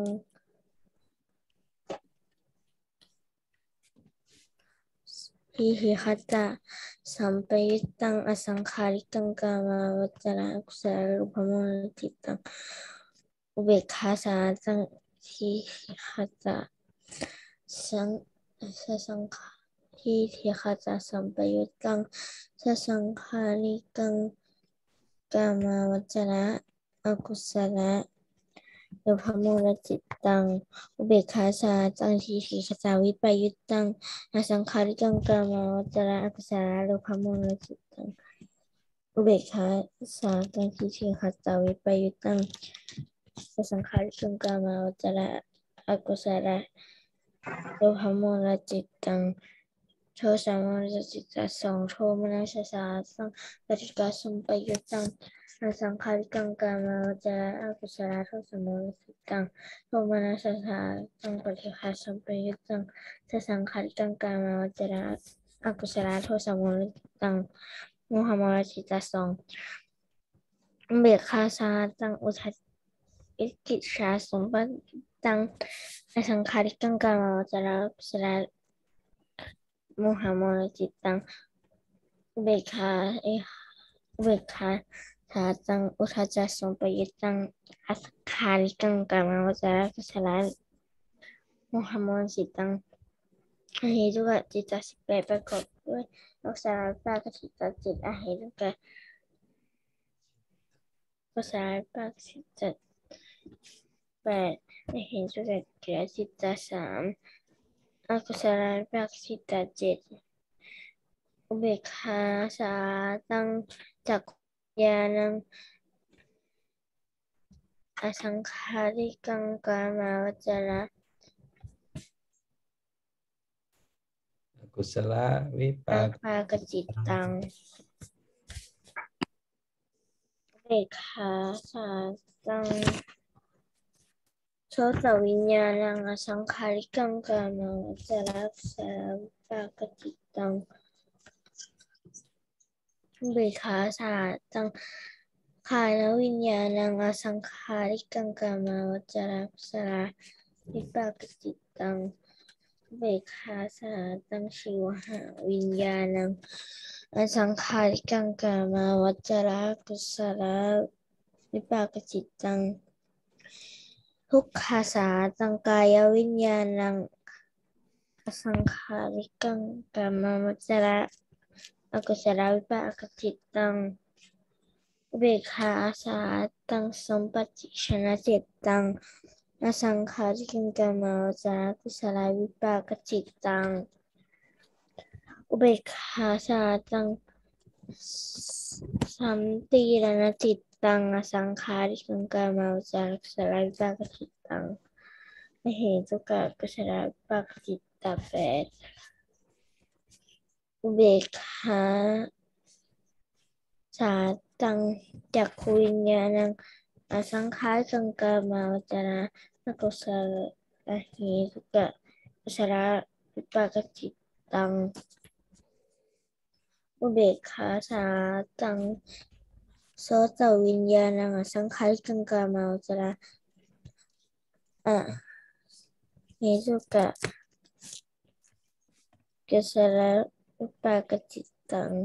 ทีทิคตาสัมปยุตตังอสังขาริกังกามาวจระอกุศลโลภโมลจิตตังอุเบกขาสะตังทีทิคตาสังสสังขาทีทิคตาสัมปยุตตังสสังขาริกังกามาวจระอกุศลโลภโมลจิตตังอุเบกขาสะตังทีทิคตาวิปยุตตังอสังขาริกังกามาวจระอกุศลโลภโมลจิตตังอุเบกขาสะตังทีทิคตาวิปยุตตังสสังขาริกังกามาวจระอกุศลโลภโมลจิตตังโทสะโมลจิตตะสองโทมนัสสะตังปฏิฆาสัมปยุตตังอสังขาริกังกามาวจระอกุศลโทสะโมลจิตตังโทมนัสสะตังปฏิฆาสัมปยุตตังสสังขาริกังกามาวจระอกุศลโทสะโมลจิตตังโมหะโมลจิตตะสองอุเบกขาสะตังอุทัจอิกิจฉาสมปัตตังอสังขาริกังกามาวจระอกุศลโมหะโมลจิตตังอุเบกขาเออุเบกขาสาตังอุทัจจะสมปยุตตังอสังขาริกังกามาวจระอกุศลโมหะโมลจิตตังอเหตุกะจิตตสิบแปดประกอบด้วยลักษณะปากจิตตจิตอเหตุกะลักษณะปากจิตตแปดอเหตุกะกิริยาจิตตสามอกุศลปากจิตตเจ็ดอุเบกขาสาตังจักขุญาณังอสังขาริกังกามาวจระอกุศลวิปาอปากจิตตังอุเบกขาสาตังโสตวิญญาณังอสังขาริกังกามาวจระสาวิปากจิตตังอุเบกขาสาตังขานวิญญาณังอสังขาริกังกามาวจระสาวิปากจิตตังอุเบกขาสาตังชีวหาวิญญาณังอสังขาริกังกามาวจระกุศลวิปากจิตตังทุกขาสาตังกายวิญญาณังอสังขาริกังกามาวจระอกุศลวิปากจิตตังอุเบกขาสาตังสัมปติชนะจิตตังอสังขาริกังกามาวจระกุศลวิปากจิตตังอุเบกขาสาตังสัมติรณจิตตังอสังขาริกังกามาวจระกุศลวิปากจิตตังอเหตุกะกุศลวิปากจิตตแปดอุเบกขาสาตังจักขุวิญญาณังอสังขาริกังกามาวจระอกุศลอเหตุกะกุศลวิปากจิตตังอุเบกขาสาตังโสตวิญญาณังอสังขาริกังกามาวจระอะเหตุกะกุศลวิปากจิตตัง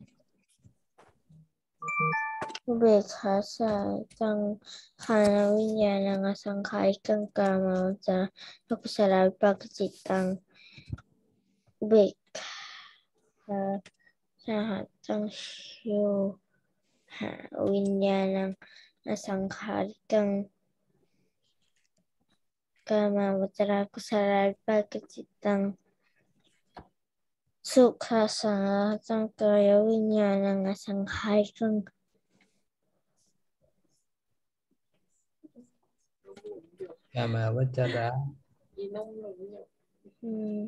อุเบกขาสาตังขานวิญญาณังอสังขาริกังกามาวจระอกุศลวิปากจิตตังอุเบกขาสหตังชิวหาวิญญาณังอสังขาริกังกามาวจระกุศลวิปากจิตตังสุขาสาตังกายวิญญาณังอสังขาริกังกามาวจระอืม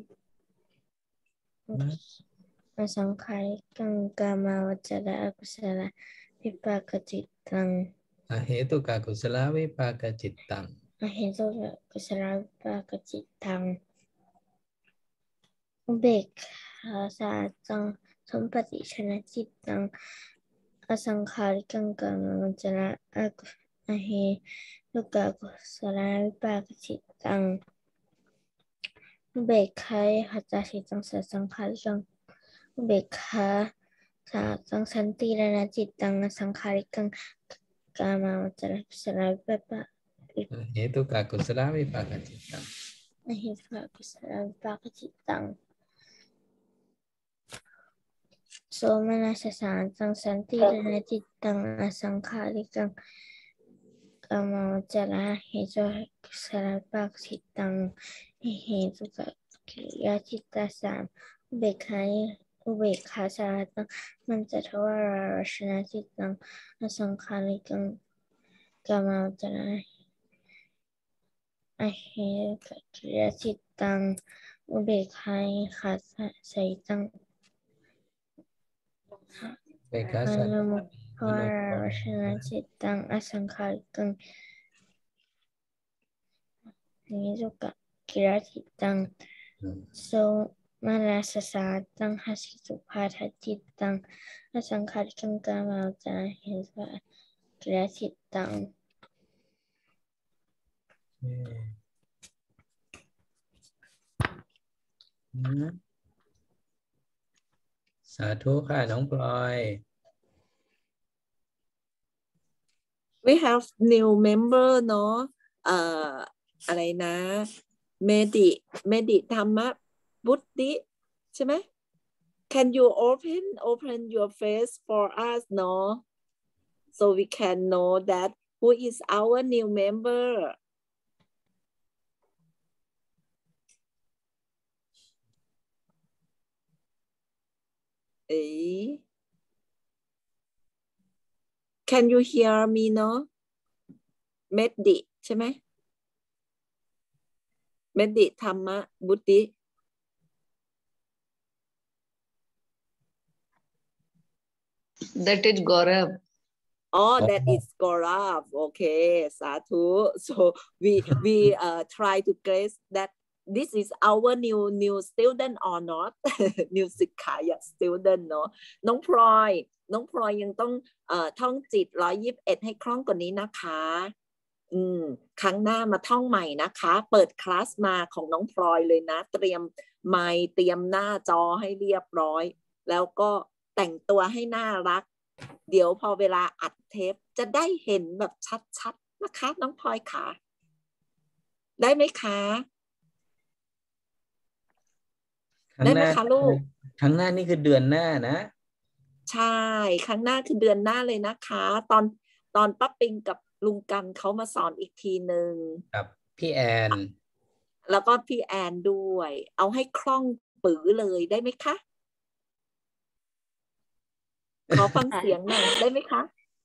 อสังขาริกังกามาวจระอกุศลวิปากจิตตังอเหตุกะกุศลวิปากจิตตังอเหตุกะกุศลวิปากจิตตังอุเบกขาสาตังสัมปติชนะจิตตังอสังขาริกังกามาวจระอเหตุกะกุศลวิปากจิตตังอุเบกขาหัตถสิตังสัสังขาริกังอุเบกขาสาตังสันติรณจิตตังอสังขาริกังกามาวจระกุศลวิปากเหตุกะกุศลวิปากจิตตังอเหตุกะกุศลวิปากจิตตังโสมนัสสาตังสันติรณจิตตังอสังขาริกังกามาวจระเหตุกุศลวิปากจิตตังเหตุกะกิริยาจิตตสามอุเบกขาอุเบกขาสาตังมันจะทวารารชนะจิตตังอสังขาริกังกามาวจระอเหตุกะกิริยาจิตตังอุเบกขาขัสสะตังเบกาสัตอนุโมทวารารชนะจิตตังอสังขาริกังนิโรกะกิริยาจิตตังโสมนัสสาตังหัสสิสุภาทจิตตังอสังขาริกังกามาวจระเหตุกะกิริยาจิตตังสาธุค่ะน้องพลอย we have new member เนาะเอ่ออะไรนะเมดิเมดิธรรมะบุตดิใช่ไหม Can you open open your face for us no so we can know that who is our new member เอ๊ะ Can you hear me no เมดดิใช่ไหมเมดดิธรรมะบุตติ That is Gaurav. Oh, that is Gaurav. Okay, Sadhu. So we we uh try to guess that this is our new new student or not? New Sikaya student เนาะน้องพลอยน้องพลอยยังต้องเอ่อท่องจิตร้อยยี่สิบเอ็ดให้คล่องกว่านี้นะคะอืมครั้งหน้ามาท่องใหม่นะคะเปิดคลาสมาของน้องพลอยเลยนะเตรียมไมค์เตรียมหน้าจอให้เรียบร้อยแล้วก็แต่งตัวให้น่ารักเดี๋ยวพอเวลาอัดเทปจะได้เห็นแบบชัดๆนะคะน้องพลอยค่ะได้ไหมคะได้ไหมคะลูกครั้งหน้านี่คือเดือนหน้านะใช่ครั้งหน้าคือเดือนหน้าเลยนะคะตอนตอนป้าปิงกับลุงกันเขามาสอนอีกทีหนึ่งกับพี่แอนแล้วก็พี่แอนด้วยเอาให้คล่องปื๋อเลยได้ไหมคะขอฟังเสียงหน่อยได้ไหมคะ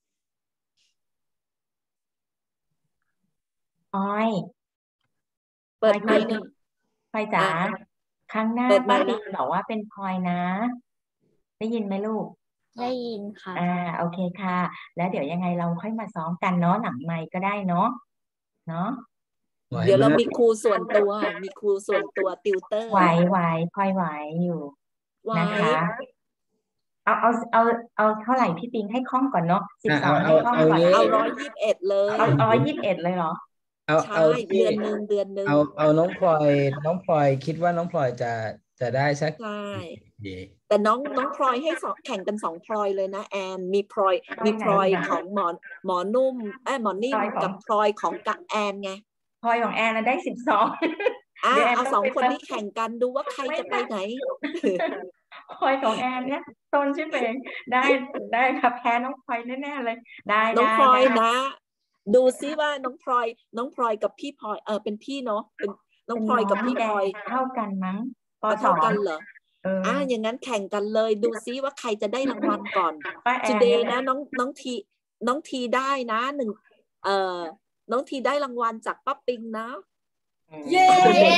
ออยเปิดไมค์หนึ่งพลอยจ๋าครั้งหน้าป้าปิงบอกว่าเป็นพลอยนะได้ยินไหมลูกได้ยินค่ะอ่าโอเคค่ะแล้วเดี๋ยวยังไงเราค่อยมาซ้อมกันเนาะหลังไมค์ก็ได้เนาะเนาะเดี๋ยวเรามีครูส่วนตัวมีครูส่วนตัวติวเตอร์ไหวไหวพลอยไหวอยู่นะคะเอาเอาเอาเอาเท่าไหร่พี่ปิงให้คล่องก่อนเนาะสิบสองให้คล่องก่อนเอาร้อยยี่สิบเอ็ดเลยเอาร้อยยี่สิบเอ็ดเลยเหรอเอาเอาเดือนหนึ่งเดือนหนึ่งเอาเอาน้องพลอยน้องพลอยคิดว่าน้องพลอยจะจะได้สักใช่แต่น้องน้องพลอยให้สองแข่งกันสองพลอยเลยนะแอนมีพลอยมีพลอยของหมอหมอนุ่มเอ้หมอนิ่มกับพลอยของกะแอนไงพลอยของแอนได้สิบสองอ่าเอาสองคนนี้แข่งกันดูว่าใครจะไปไหนพลอยของแอนเนี่ยต้นชื่อเพลงได้ได้ค่ะแพ้น้องพลอยแน่ๆเลยได้น้องพลอยนะดูซิว่าน้องพลอยน้องพลอยกับพี่พลอยเออเป็นพี่เนาะเป็นน้องพลอยกับพี่พลอยเท่ากันมั้งเท่ากันเหรออ่าอย่างนั้นแข่งกันเลยดูซิว่าใครจะได้รางวัลก่อนจูเดย์นะน้องน้องทีน้องทีได้นะหนึ่งเอ่อน้องทีได้รางวัลจากป้าปิงนะเย้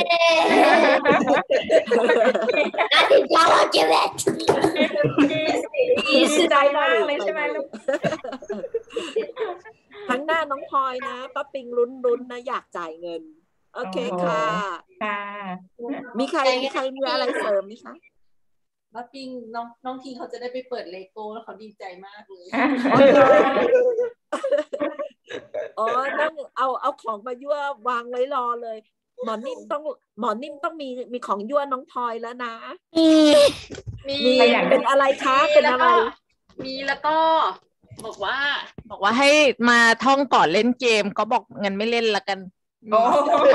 อาทิตย์เราเก็บเบ็ดดีใจมากเลยใช่ไหมลูกครั้งหน้าน้องพลอยนะป้าปิงลุ้นๆนะอยากจ่ายเงินโอเคค่ะค่ะมีใครมีใครมีอะไรเสริมไหมคะป้าปิงน้องน้องทีเขาจะได้ไปเปิดเลโก้แล้วเขาดีใจมากเลยอ๋อต้องเอาเอาของมายั่ววางไว้รอเลยหมอนิ่มต้องหมอนิ่มต้องมีมีของยั่วน้องพลอยแล้วนะมีมีเป็นอะไรคะเป็นอะไรมีแล้วก็บอกว่าบอกว่าให้มาท่องก่อนเล่นเกมก็บอกงั้นไม่เล่นละกันโอ้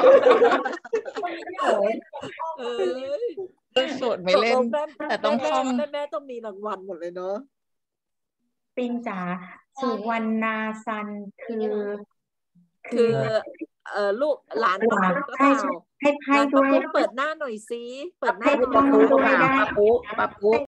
เออสดไม่เล่นแต่ต้องท่องแม่แม่ต้องมีรางวัลหมดเลยเนาะปิงจ๋าสุวรรณาซันคือคือเอ่อลูกหลานป้าปุ๊กก็เปล่าให้ให้ด้วยเปิดหน้าหน่อยสิเปิดหน้าให้ป้าปุ๊กป้าปุ๊กป้าปุ๊ก